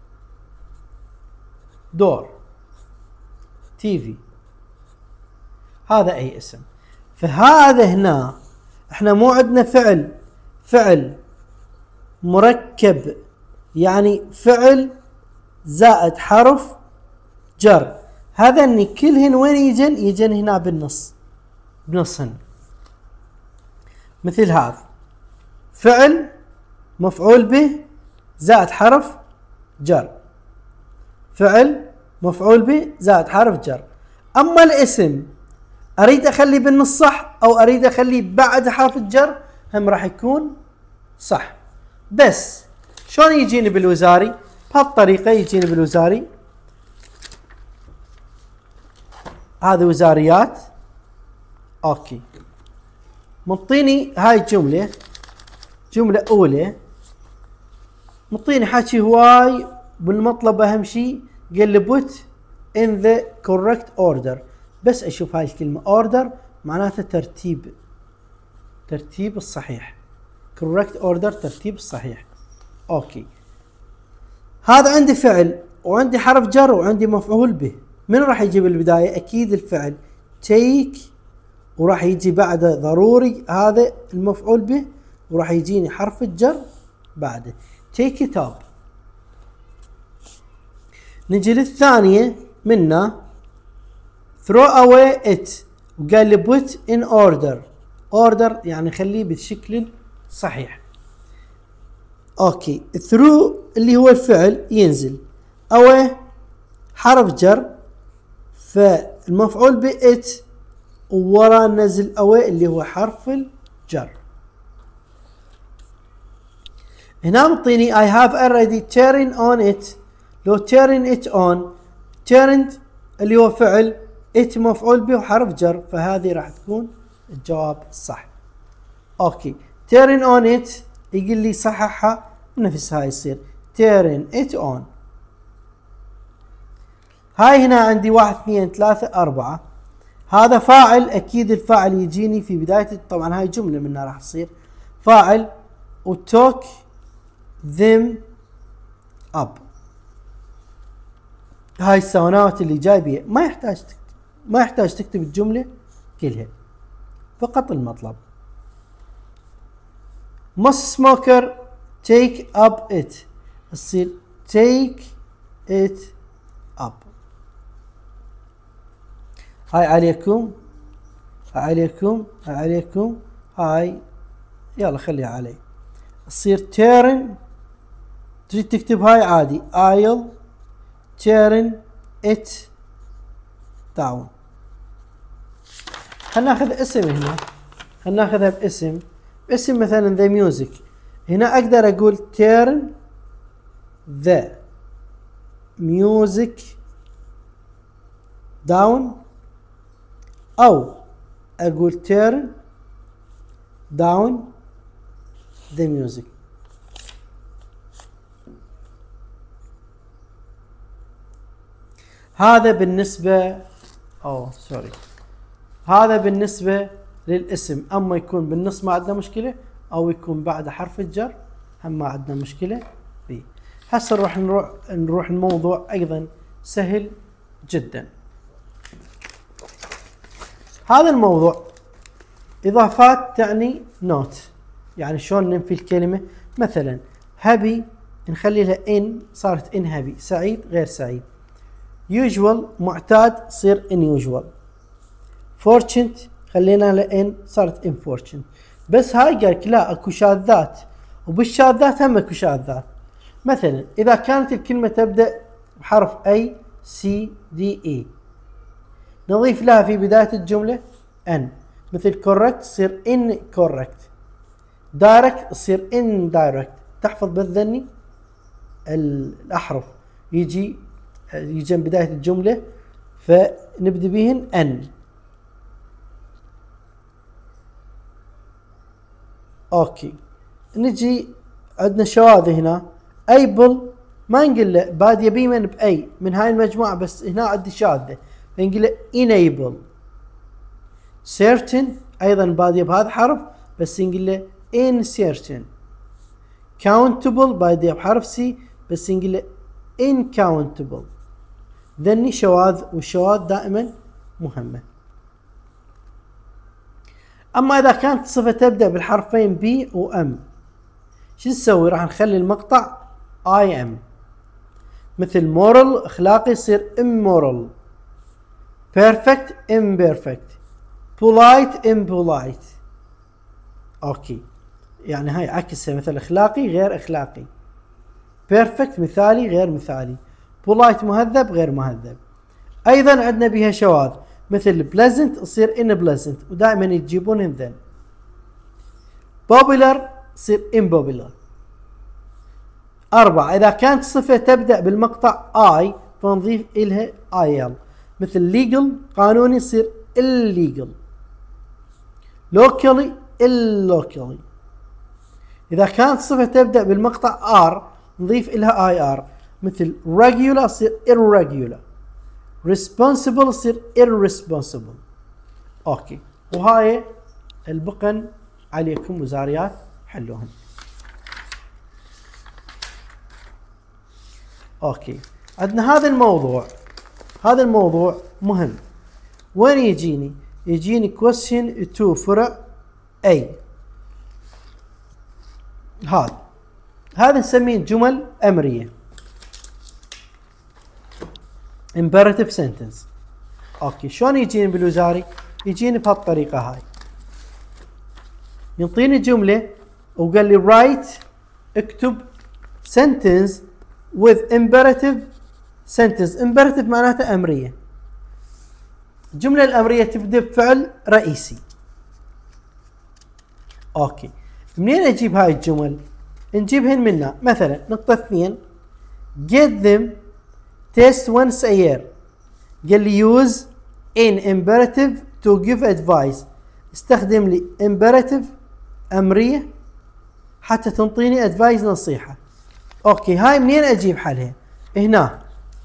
door، TV. هذا اي اسم. فهذا هنا احنا مو عندنا فعل مركب، يعني فعل زائد حرف جر. هذا اني كلهن وين يجن هنا بنصهن. مثل هذا فعل مفعول به زائد حرف جر، فعل مفعول به زائد حرف جر. اما الاسم اريد اخلي بالنص صح، او اريد اخلي بعد حرف الجر، هم راح يكون صح. بس شلون يجيني بالوزاري؟ بهالطريقه يجيني بالوزاري. هذه وزاريات. اوكي، مطيني هاي الجمله، جمله اولى، مطيني حكي هواي بالمطلب. اهم شيء قال لي put in the correct order. بس اشوف هاي الكلمه order معناته ترتيب الصحيح. correct order ترتيب الصحيح. اوكي، هذا عندي فعل وعندي حرف جر وعندي مفعول به. من راح يجي بالبدايه؟ اكيد الفعل take، وراح يجي بعده ضروري هذا المفعول به، وراح يجيني حرف الجر بعده take it up. نجي للثانيه منا throw away it، وقال لي put in order يعني خليه بالشكل الصحيح. اوكي، through اللي هو الفعل ينزل، away حرف جر، فالمفعول به it ووراه نزل away اللي هو حرف الجر. هنا مطيني I have already turned on it. لو turn it on، turned اللي هو فعل، it مفعول به وحرف جر، فهذه راح تكون الجواب الصح. اوكي، turn on it يقول لي صححها نفس هاي يصير turn it on. هاي هنا عندي 1 2 3 4. هذا فاعل، اكيد الفاعل يجيني في بداية. طبعا هاي جملة منها راح تصير فاعل، وتوك them up. هاي السونات اللي جاي بيها ما يحتاج تكتب الجملة كلها، فقط المطلب. must smoker take up it، تصير take it up. هاي عليكم، هاي يلا خليها علي. تصير turn، تريد تكتب هاي عادي I'll turn it down. خلنا ناخذ اسم هنا، خلنا ناخذها باسم مثلا the music. هنا اقدر اقول turn the music down، او اقول turn down the music. هذا بالنسبة سوري، هذا بالنسبة للاسم. اما يكون بالنص ما عندنا مشكلة، او يكون بعد حرف الجر هم ما عندنا مشكلة به. هسه نروح الموضوع ايضا سهل جدا. هذا الموضوع اضافات تعني نوت، يعني شلون ننفي الكلمة. مثلا هابي نخلي لها ان، صارت ان هابي. سعيد غير سعيد. usual معتاد تصير unusual. fortunate خلينا لها ان، صارت unfortunate. بس هاي قالك لا اكو شاذات، وبالشاذات هم اكو شاذات. مثلا اذا كانت الكلمة تبدأ بحرف A C D E نضيف لها في بداية الجملة n. مثل correct تصير incorrect. direct تصير indirect. تحفظ بالذني الأحرف يجي بداية الجملة فنبدأ بهن n. اوكي، نجي عندنا شواذ هنا. able ما نقول له بادية بي من بأي من هاي المجموعة، بس هنا عندي شاذة فنقول له enable. certain ايضا بادية بهذا الحرف بس نقول له uncertain. countable بادية بحرف سي بس نقول له incountable. ذني شواذ، والشواذ دائما مهمة. اما اذا كانت الصفة تبدأ بالحرفين بي وام شو نسوي؟ راح نخلي المقطع I am. مثل moral اخلاقي يصير immoral. perfect imperfect. polite impolite. اوكي، يعني هاي عكسها، مثل اخلاقي غير اخلاقي، perfect مثالي غير مثالي، polite مهذب غير مهذب. ايضا عندنا بها شواذ مثل pleasant تصير unpleasant، ودائما يجيبون then. popular تصير impopular. 4 إذا كانت صفة تبدأ بالمقطع I فنضيف إلها IL. مثل legal قانوني يصير illegal. locally illocally. إذا كانت صفة تبدأ بالمقطع R نضيف إلها IR. مثل regular يصير irregular. responsible يصير irresponsible. أوكي، وهاي البقن عليكم وزاريات حلوهن. اوكي، عندنا هذا الموضوع مهم. وين يجيني question 2 فرع A. هذا نسميه جمل أمرية imperative sentence. اوكي، شلون يجيني بالوزاري؟ يجيني بهالطريقة هاي. ينطيني جملة وقال لي write اكتب sentence with imperative sentence. imperative معناتها أمرية. الجملة الأمرية تبدأ بفعل رئيسي. اوكي، منين اجيب هاي الجمل؟ نجيبهن منا. مثلا نقطة 2 get them test once a year. قال لي use in imperative to give advice. استخدم لي imperative أمرية حتى تنطيني advice نصيحة. اوكي، هاي منين اجيب حلها؟ هنا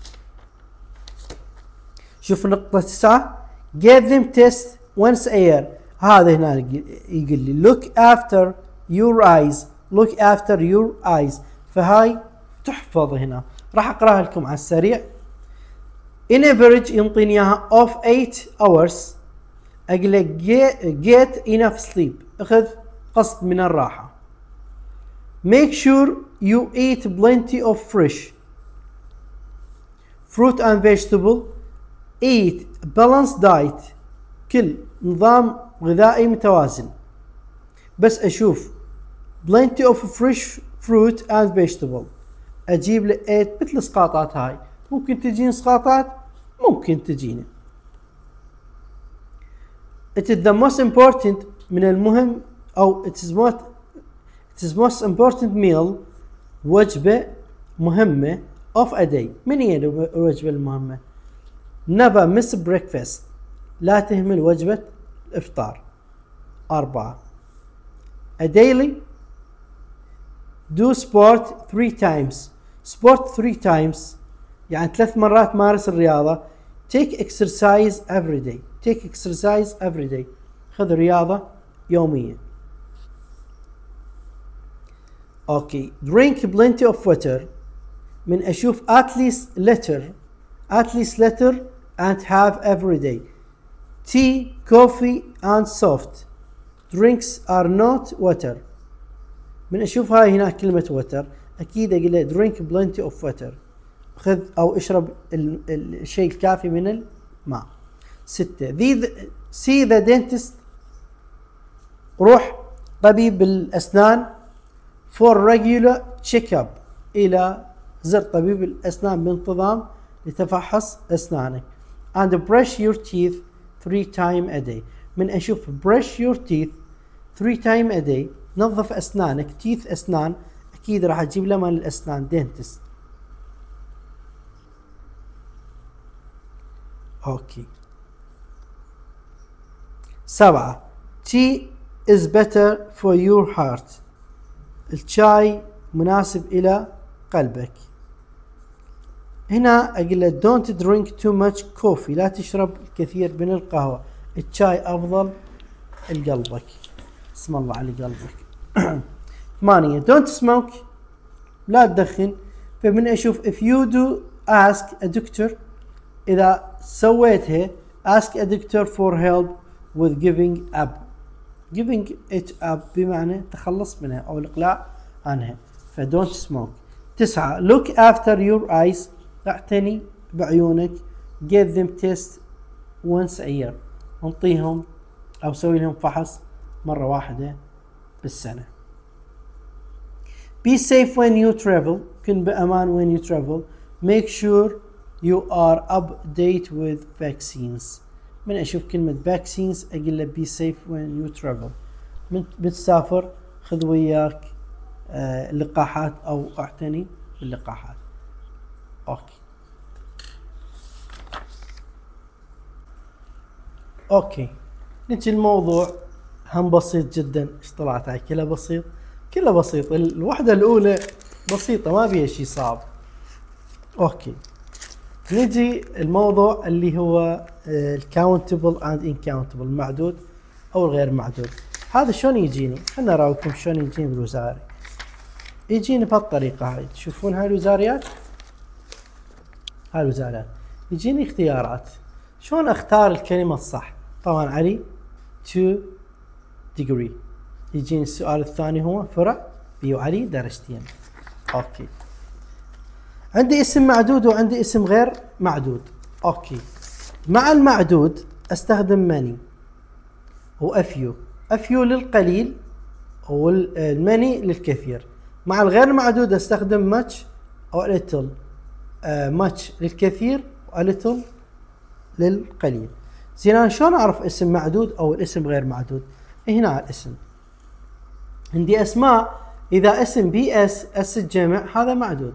شوف نقطة 9 give them test once a year. هذا هنا يقول لي look after your eyes. فهاي تحفظ هنا. راح اقراها لكم على السريع. in average ينطيني اياها of 8 hours. اقول له get enough sleep. اخذ قسط من الراحة. make sure you eat plenty of fresh fruit and vegetable. eat balanced diet. كل نظام غذائي متوازن. بس اشوف plenty of fresh fruit and vegetable اجيب له eat. مثل اسقاطات هاي ممكن تجيني اسقاطات، ممكن تجيني. it is the most important من المهم او it is most important meal. وجبة مهمة of a day. من هي الوجبة المهمة؟ never miss breakfast. لا تهمل وجبة الإفطار. 4 a daily do sport 3 times. sport 3 times يعني 3 مرات مارس الرياضة. take exercise every day. take exercise every day. خذ رياضة يوميا. اوكي. drink plenty of water. من اشوف at least letter and have every day. tea, coffee and soft drinks are not water. من اشوف هاي هنا كلمة water اكيد اقول له drink plenty of water. خذ او اشرب الشيء الكافي من الماء. 6 see the dentist. روح طبيب الاسنان for regular check-up. الى زر طبيب الاسنان بانتظام لتفحص اسنانك. and brush your teeth 3 times a day. من اشوف brush your teeth 3 times a day نظف اسنانك. teeth اسنان اكيد راح اجيب له مال الاسنان dentist. اوكي. 7 tea is better for your heart. الشاي مناسب الى قلبك. هنا اقول له don't drink too much coffee. لا تشرب الكثير من القهوة. الشاي افضل لقلبك. اسم الله على قلبك. 8 don't smoke. لا تدخن. فمن اشوف if you do ask a doctor. اذا سويتها ask a doctor for help with giving up. giving it up بمعنى تخلص منها او الاقلاع عنها. ف don't smoke. 9 look after your eyes. اعتني بعيونك. give them test once a year. انطيهم او سوي لهم فحص مرة واحدة بالسنة. be safe when you travel. كن بأمان when you travel. make sure you are update with vaccines. من اشوف كلمة vaccines اقول له be safe when you travel. من بتسافر خذ وياك اللقاحات او اعتني باللقاحات. اوكي نجي الموضوع هم بسيط جدا. ايش طلعت هاي كلها بسيط. كلها بسيط. الوحدة الاولى بسيطة ما بيها شيء صعب. اوكي نجي الموضوع اللي هو الكاونتبل اند انكاونتبل. المعدود او الغير معدود. هذا شلون يجيني؟ خلنا اراويكم شلون يجيني بالوزاري. يجيني بهالطريقة هاي. تشوفون هاي الوزاريات. هاي الوزاريات يجيني اختيارات. شلون اختار الكلمة الصح؟ طبعا علي 2 degree. يجيني السؤال الثاني هو فرع بيو علي درجتين. اوكي. عندي اسم معدود وعندي اسم غير معدود. اوكي. مع المعدود استخدم ماني وافيو. افيو للقليل والماني للكثير. مع الغير معدود استخدم ماتش او ليتل. ماتش للكثير وليتل للقليل. زين انا شلون اعرف اسم معدود او الاسم غير معدود؟ هنا الاسم. عندي اسماء اذا اسم بي اس الجمع هذا معدود.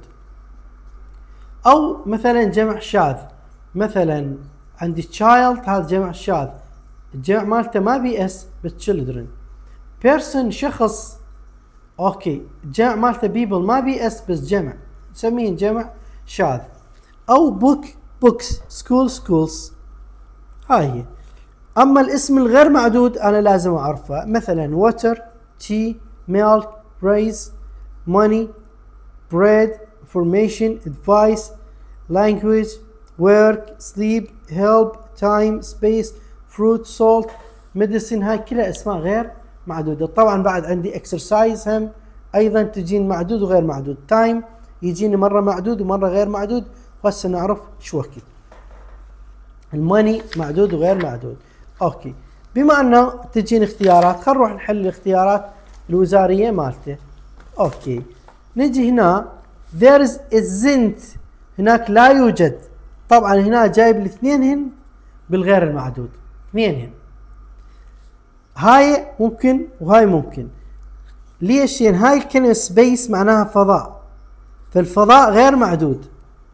او مثلا جمع شاذ. مثلا عندي child هذا جمع شاذ. الجمع مالته ما بي اس بس children. person شخص. اوكي الجمع مالته people ما بي اس بس جمع نسميه جمع شاذ. او book books school schools. هاي هي. اما الاسم الغير معدود انا لازم اعرفه. مثلا water tea milk rice money bread information advice language work sleep help time space fruit salt medicine. هاي كلها اسماء غير معدودة. طبعا بعد عندي exercise هم ايضا تجين معدود وغير معدود. time يجيني مرة معدود ومرة غير معدود. وهسه نعرف شو وقت. الماني معدود وغير معدود. اوكي بما انه تجيني اختيارات خلينا نروح نحل الاختيارات الوزارية مالته. اوكي نجي هنا there isn't. هناك لا يوجد. طبعا هنا جايب الاثنين هن بالغير المعدود. اثنين هن. هاي ممكن وهاي ممكن. ليش؟ يعني هاي الكلمة سبيس معناها فضاء. فالفضاء غير معدود.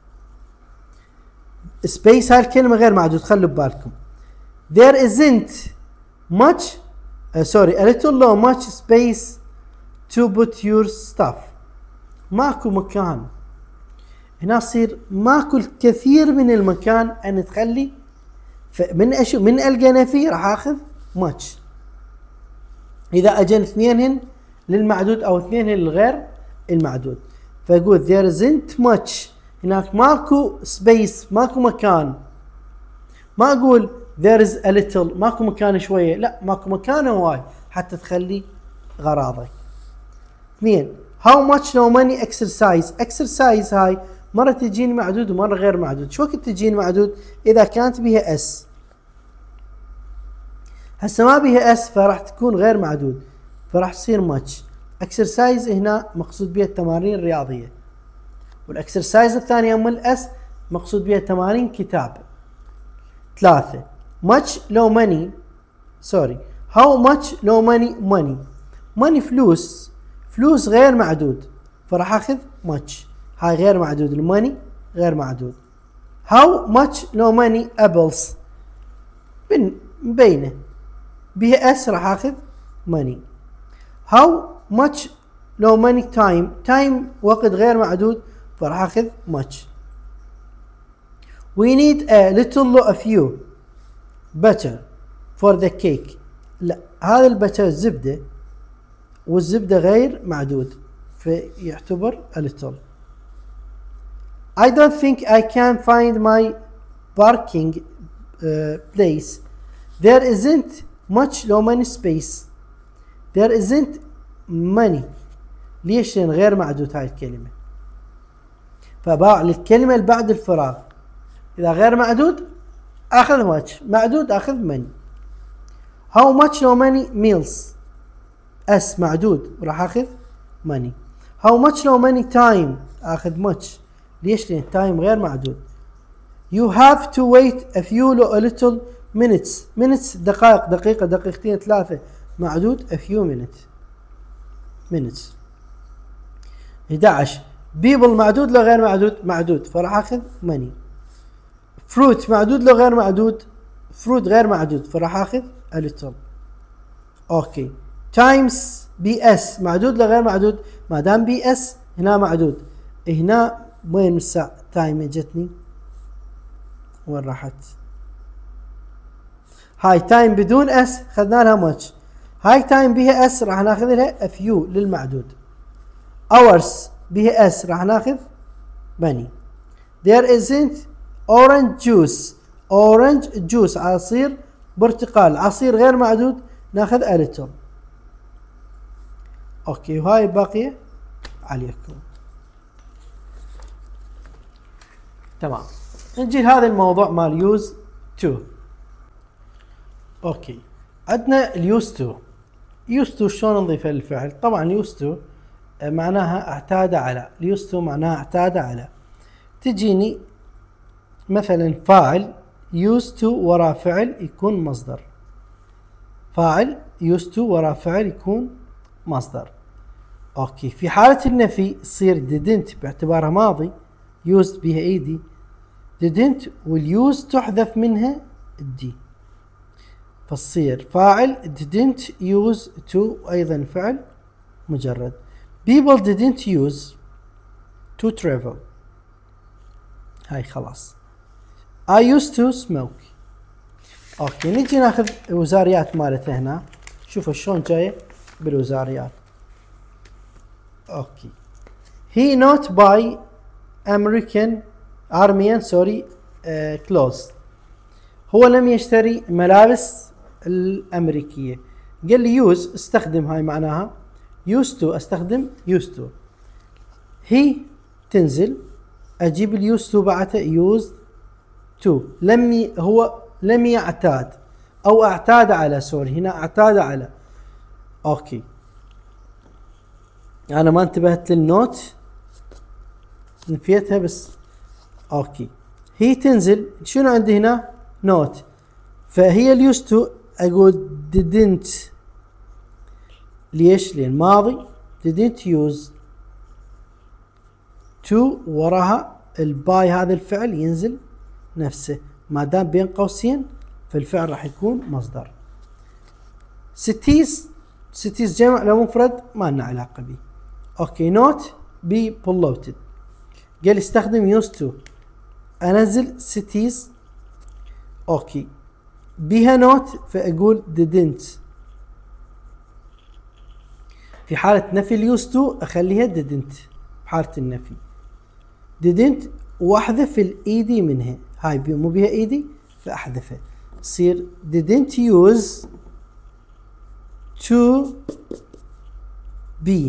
سبيس هاي الكلمة غير معدود. خلوا ببالكم. there isn't much a little low much space to put your stuff. ماكو مكان. هنا تصير ماكو الكثير من المكان ان تخلي، من القى نفي راح اخذ much. اذا اجن اثنين للمعدود او اثنين للغير المعدود، فاقول there isn't much، هناك ماكو space، ماكو مكان. ما اقول there is a little، ماكو مكان شويه، لا ماكو مكان هواي حتى تخلي غراضك. اثنين how much no money exercise هاي مرة تجيني معدود ومرة غير معدود. شو وقت تجيني معدود؟ إذا كانت بها اس. هسه ما بها اس فراح تكون غير معدود، فراح تصير much. exercise هنا مقصود بها التمارين الرياضية، والاكسرسايز الثانية أم الاس مقصود بها تمارين كتاب. ثلاثة much low money how much low money فلوس غير معدود، فراح اخذ much. هاي غير معدود، الماني غير معدود. how much low money apples مبينه بها اس راح اخذ money. how much low money time وقت غير معدود، فراح اخذ much. we need a little few butter for the cake. لا هذا البتر الزبدة، والزبدة غير معدود فيعتبر a little. I don't think I can find my parking place. There isn't much low money space. There isn't money. ليش؟ لأن غير معدود هاي الكلمة، فباع للكلمة اللي بعد الفراغ. إذا غير معدود أخذ much، معدود أخذ money. How much low money meals اس معدود راح أخذ money. How much low money time أخذ much. ليش؟ لأن time غير معدود. You have to wait a little minutes دقائق، دقيقة، دقيقتين، ثلاثة، معدود a few minutes. 11 people معدود لو غير معدود، معدود فراح اخذ money. fruit معدود لو غير معدود، fruit غير معدود فراح اخذ a little. اوكي times بs معدود لو غير معدود، ما دام بs هنا معدود. هنا وين الساعة تايم اجتني؟ وين راحت؟ هاي تايم بدون اس خذنا لها ماتش، هاي تايم بها اس راح ناخذ لها فيو للمعدود. hours بها اس راح ناخذ money. there isn't orange juice عصير برتقال، عصير غير معدود ناخذ a little. اوكي وهاي باقية عليكم. تمام نجي لهذا الموضوع مال يوز تو. اوكي عندنا اليوز تو شلون نضيفه للفعل؟ طبعا يوز تو معناها اعتاد على، اليوز تو معناها اعتاد على. تجيني مثلا فاعل يوز تو ورا فعل يكون مصدر، فاعل يوز تو ورا فعل يكون مصدر. اوكي في حالة النفي تصير didn't باعتبارها ماضي used بها ايدي، didn't واليوز تحذف منها الدي، فتصير فاعل didn't use to ايضا فعل مجرد. people didn't use to travel، هاي خلاص. I used to smoke. اوكي نجي ناخذ الوزاريات مالتها هنا، شوفوا شلون جايه بالوزاريات. اوكي he not buy Armenian clothes، هو لم يشتري ملابس الأمريكية. قال لي يوز استخدم، هاي معناها used to استخدم used to. he تنزل أجيب اليوز تو بعدها used to. هو لم يعتاد أو اعتاد على، هنا اعتاد على. اوكي أنا ما انتبهت للنوت نفيتها بس. اوكي هي تنزل، شنو عندي هنا؟ نوت، فهي اليوز تو اقول didn't. ليش؟ لان ماضي didn't use to وراها الباي، هذا الفعل ينزل نفسه ما دام بين قوسين فالفعل راح يكون مصدر. cities جمع لو مفرد ما لنا علاقه به. اوكي نوت بي polluted، قال استخدم used to. انزل cities. اوكي بيها نوت فاقول didn't. في حالة نفي اليوز تو اخليها didn't بحالة النفي. didn't واحذف الايدي منها، هاي مو بيها ايدي فاحذفها، تصير didn't use to be.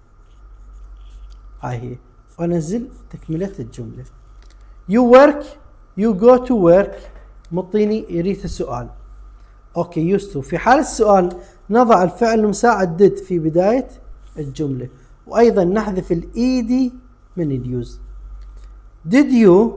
هاي هي، وانزل تكملة الجملة. you work you go to work مطيني يريد السؤال. اوكي used to. في حال السؤال نضع الفعل المساعد did في بداية الجملة، وايضا نحذف الايدي من اليوز. did you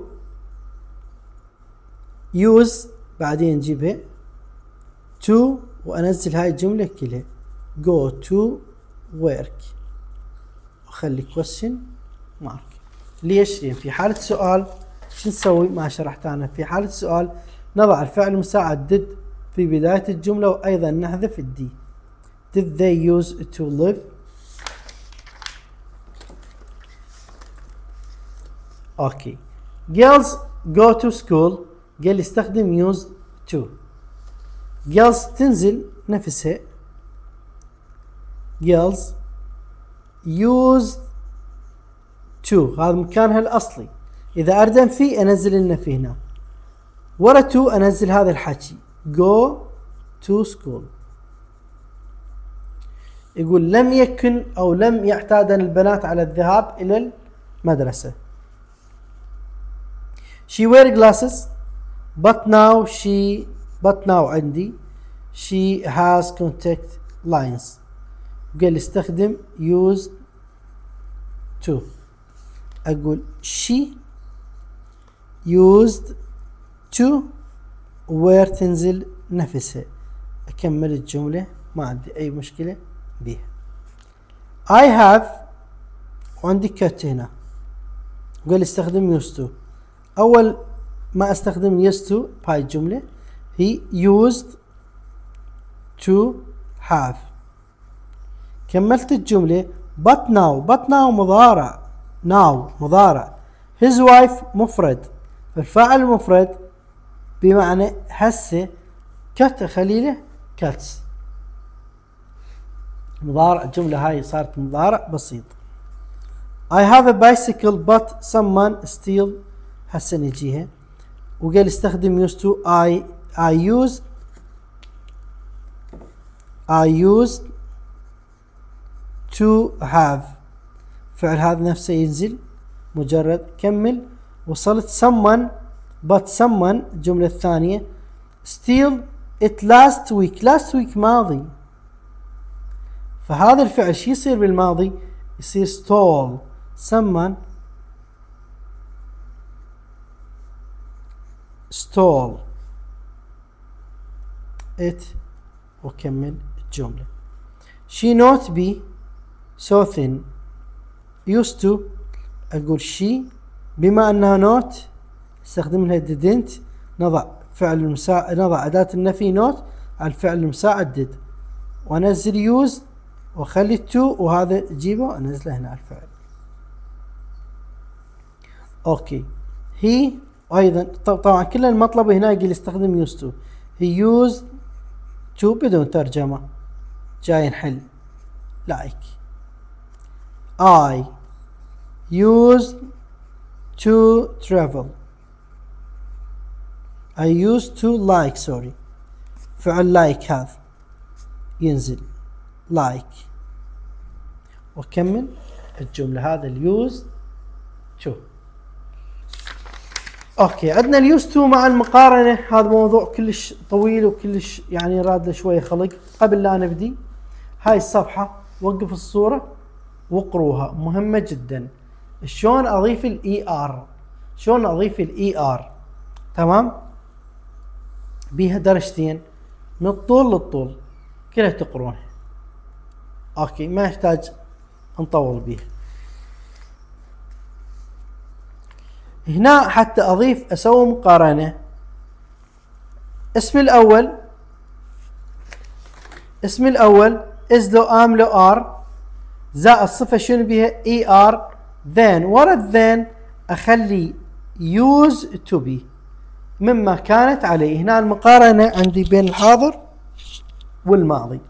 use بعدين نجيبها to وانزل هاي الجملة كلها go to work وخلي question mark. ليش؟ لان في حالة سؤال شو نسوي؟ ما شرحت انا. في حالة السؤال نضع الفعل المساعد did في بداية الجملة وايضا نحذف الدي. did they use to live. اوكي girls go to school قال استخدم used to. girls تنزل نفسها girls used to، هذا مكانها الاصلي. اذا اريد انفي انزل النفي هنا، ورا تو انزل هذا الحكي go to school. يقول لم يكن او لم يعتادن البنات على الذهاب الى المدرسة. she wear glasses but now عندي she has contact lines. قال استخدم used to. اقول she used to where تنزل نفسها. اكمل الجملة ما عندي اي مشكلة بها. I have وعندي cut هنا، قال استخدم used to. اول ما استخدم used to بهاي الجملة هي used to have. كملت الجملة but now مضارع، now مضارع، his wife مفرد، فالفاعل المفرد بمعنى هسه cut خليله cuts. مضارع، الجملة هاي صارت مضارع بسيط. I have a bicycle but someone steal. هسه نجيها وقال استخدم used to. I used to have. فعل هذا نفسه ينزل مجرد كمل. وصلت someone but someone الجملة الثانية steal it last week ماضي، فهذا الفعل شي يصير بالماضي؟ يصير stole. someone stole it وكمل الجملة. she not be so thin used to. اقول she بما انها not استخدم لها didn't، نضع فعل المساعد، نضع أداة النفي not على الفعل المساعد did، وانزل used واخلي to وهذا جيبه وانزله هنا على الفعل. اوكي he ايضا طبعا كل المطلب هنا يقول استخدم used to. he used to بدون ترجمة، جاي نحل like. I used to travel. I used to like sorry فعل like هذا ينزل like وكمل الجملة. هذا اليوز تو. اوكي عندنا اليوز تو مع المقارنة. هذا موضوع كلش طويل وكلش يعني راد له شوية خلق. قبل لا نبدي هاي الصفحة وقف الصورة واقروها، مهمة جدا. شلون اضيف الاي ار، شلون اضيف الاي ار، تمام؟ بيها درجتين من الطول للطول كلها تقرونها. اوكي ما يحتاج نطول بيها. هنا حتى اضيف اسوي مقارنة. اسم الاول از لو ام لو ار زائد صفة شنو بيها اي ار. then ورا الذين اخلي used to be مما كانت عليه. هنا المقارنة عندي بين الحاضر والماضي.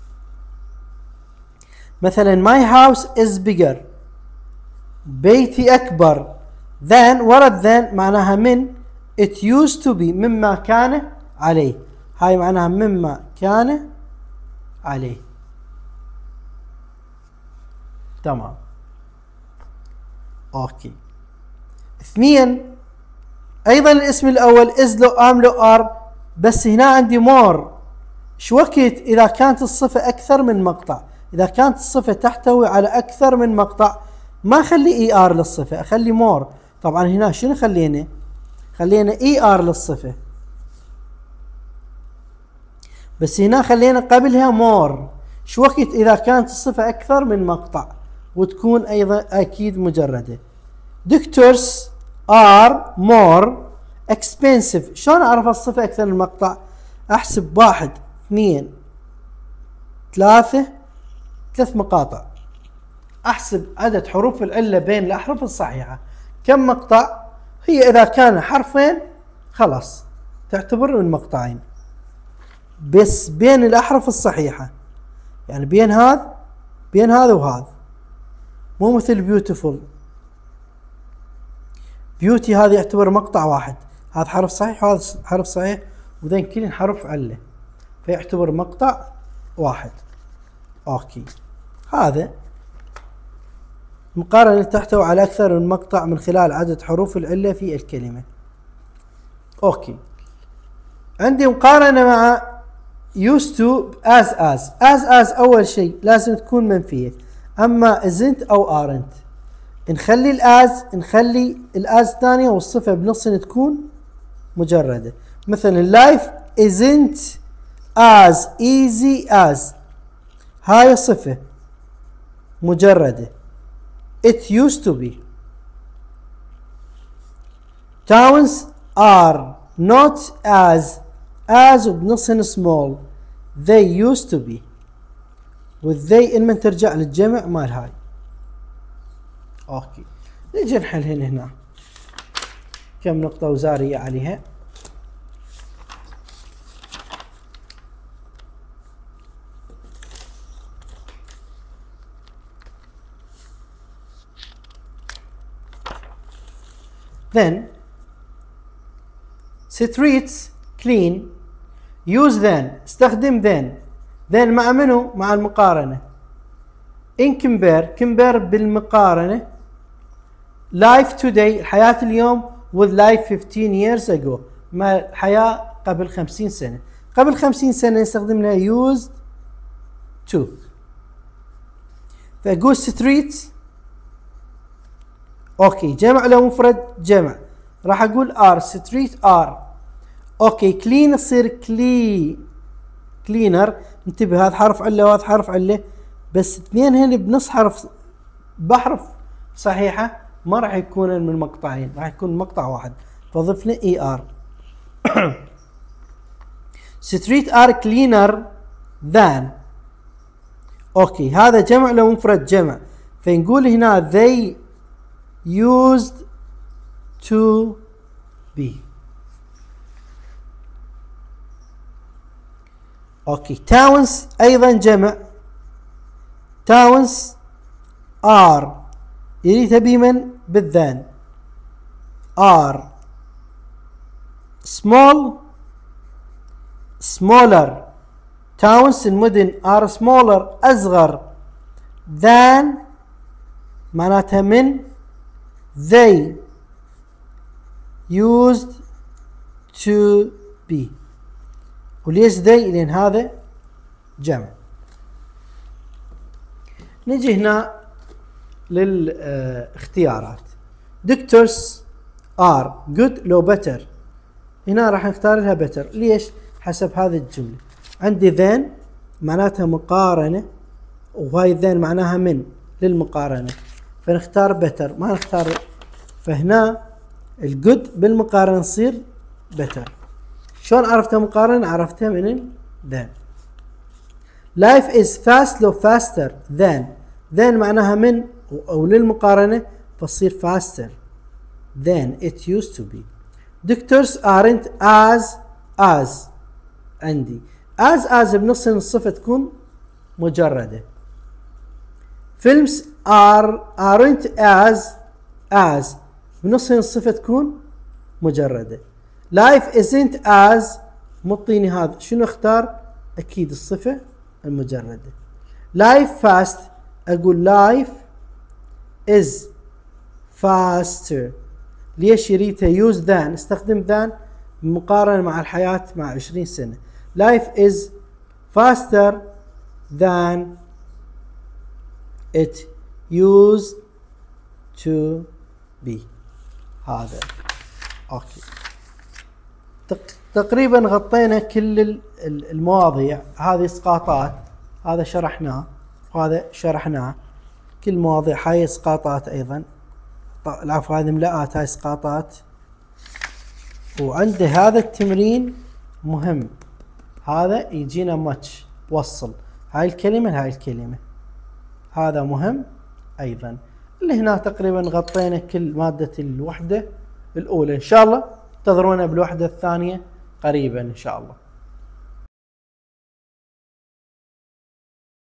مثلا my house is bigger بيتي أكبر than ورد than معناها من it used to be مما كان عليه. هاي معناها مما كان عليه. تمام. اوكي. 2 ايضا الاسم الاول is لو am لو are بس هنا عندي more. شو وقت اذا كانت الصفة اكثر من مقطع؟ اذا كانت الصفة تحتوي على اكثر من مقطع ما اخلي er للصفة، اخلي more. طبعا هنا شنو خلينا؟ خلينا er للصفة، بس هنا خلينا قبلها more. شو وقت اذا كانت الصفة اكثر من مقطع وتكون ايضا اكيد مجردة. doctors are more expensive. شلون اعرف الصفة اكثر من مقطع؟ احسب 1 2 3 مقاطع، احسب عدد حروف العلة بين الاحرف الصحيحة كم مقطع. هي اذا كان حرفين خلاص تعتبر من مقطعين، بس بين الاحرف الصحيحة، يعني بين هذا وهذا، مو مثل بيوتيفول. بيوتي هذا يعتبر مقطع واحد، هذا حرف صحيح وهذا حرف صحيح وذين كلين حرف علة، فيعتبر مقطع واحد. اوكي. هذا مقارنة تحتوي على اكثر من مقطع من خلال عدد حروف العلة في الكلمة. اوكي. عندي مقارنة مع used to as اول شيء لازم تكون منفية، اما isn't او aren't نخلي نخلي الاز الثانية والصفة بنص تكون مجردة. مثلا life isn't as easy as، هاي صفة مجردة. it used to be. towns are not as بنصهن small they used to be، والthey إنما ترجع للجمع مال هاي. اوكي. نجي نحلهن هنا كم نقطة وزارية عليها. then streets clean use then استخدم then مع منو؟ مع المقارنة. in compare بالمقارنة life today الحياة اليوم with life 15 years ago مع الحياة قبل 50 سنة. قبل 50 سنة نستخدم لها used to. فأقول streets اوكي جمع لو مفرد جمع راح اقول are street are. اوكي clean تصير cleaner. انتبه هذا حرف علة وهذا حرف علة، بس اثنين هنا بنص حرف بحرف صحيحة ما راح يكون من مقطعين، راح يكون مقطع واحد فضفنا er. street are cleaner than. اوكي هذا جمع لو مفرد جمع، فنقول هنا they used to be. اوكي towns ايضا جمع. towns are يريد تبي من بالذان are smaller. towns المدن are smaller اصغر than معناتها من they used to be. وليش they؟ لان هذا جمع. نجي هنا للاختيارات. doctors are good لو better، هنا راح نختار لها better. ليش؟ حسب هذه الجملة عندي then معناتها مقارنة، وهاي then معناها من للمقارنة، فنختار better ما نختار. فهنا الجود بالمقارنة تصير better. شلون عرفتها مقارنة؟ عرفتها من then. life is fast لو faster than معناها من او للمقارنة فتصير faster. than it used to be. Doctors aren't as عندي as بنص الصفة تكون مجردة. Films aren't as بنص الصفة تكون مجردة. Life isn't as مطيني هذا شنو اختار؟ أكيد الصفة المجردة. Life fast أقول life is faster. ليش يريدها use than؟ استخدم than مقارنة مع الحياة مع 20 سنة. Life is faster than it used to be. هذا اوكي. تقريبا غطينا كل المواضيع. هذه اسقاطات، هذا شرحناه وهذا شرحناه. كل مواضيع هاي اسقاطات ايضا، العفو هذه املاءات، هاي اسقاطات. وعنده هذا التمرين مهم، هذا يجينا ماتش وصل هاي الكلمة لهاي الكلمة، هذا مهم ايضا. اللي هنا تقريبا غطينا كل مادة الوحدة الاولى. ان شاء الله انتظرونا بالوحدة الثانية قريبا ان شاء الله.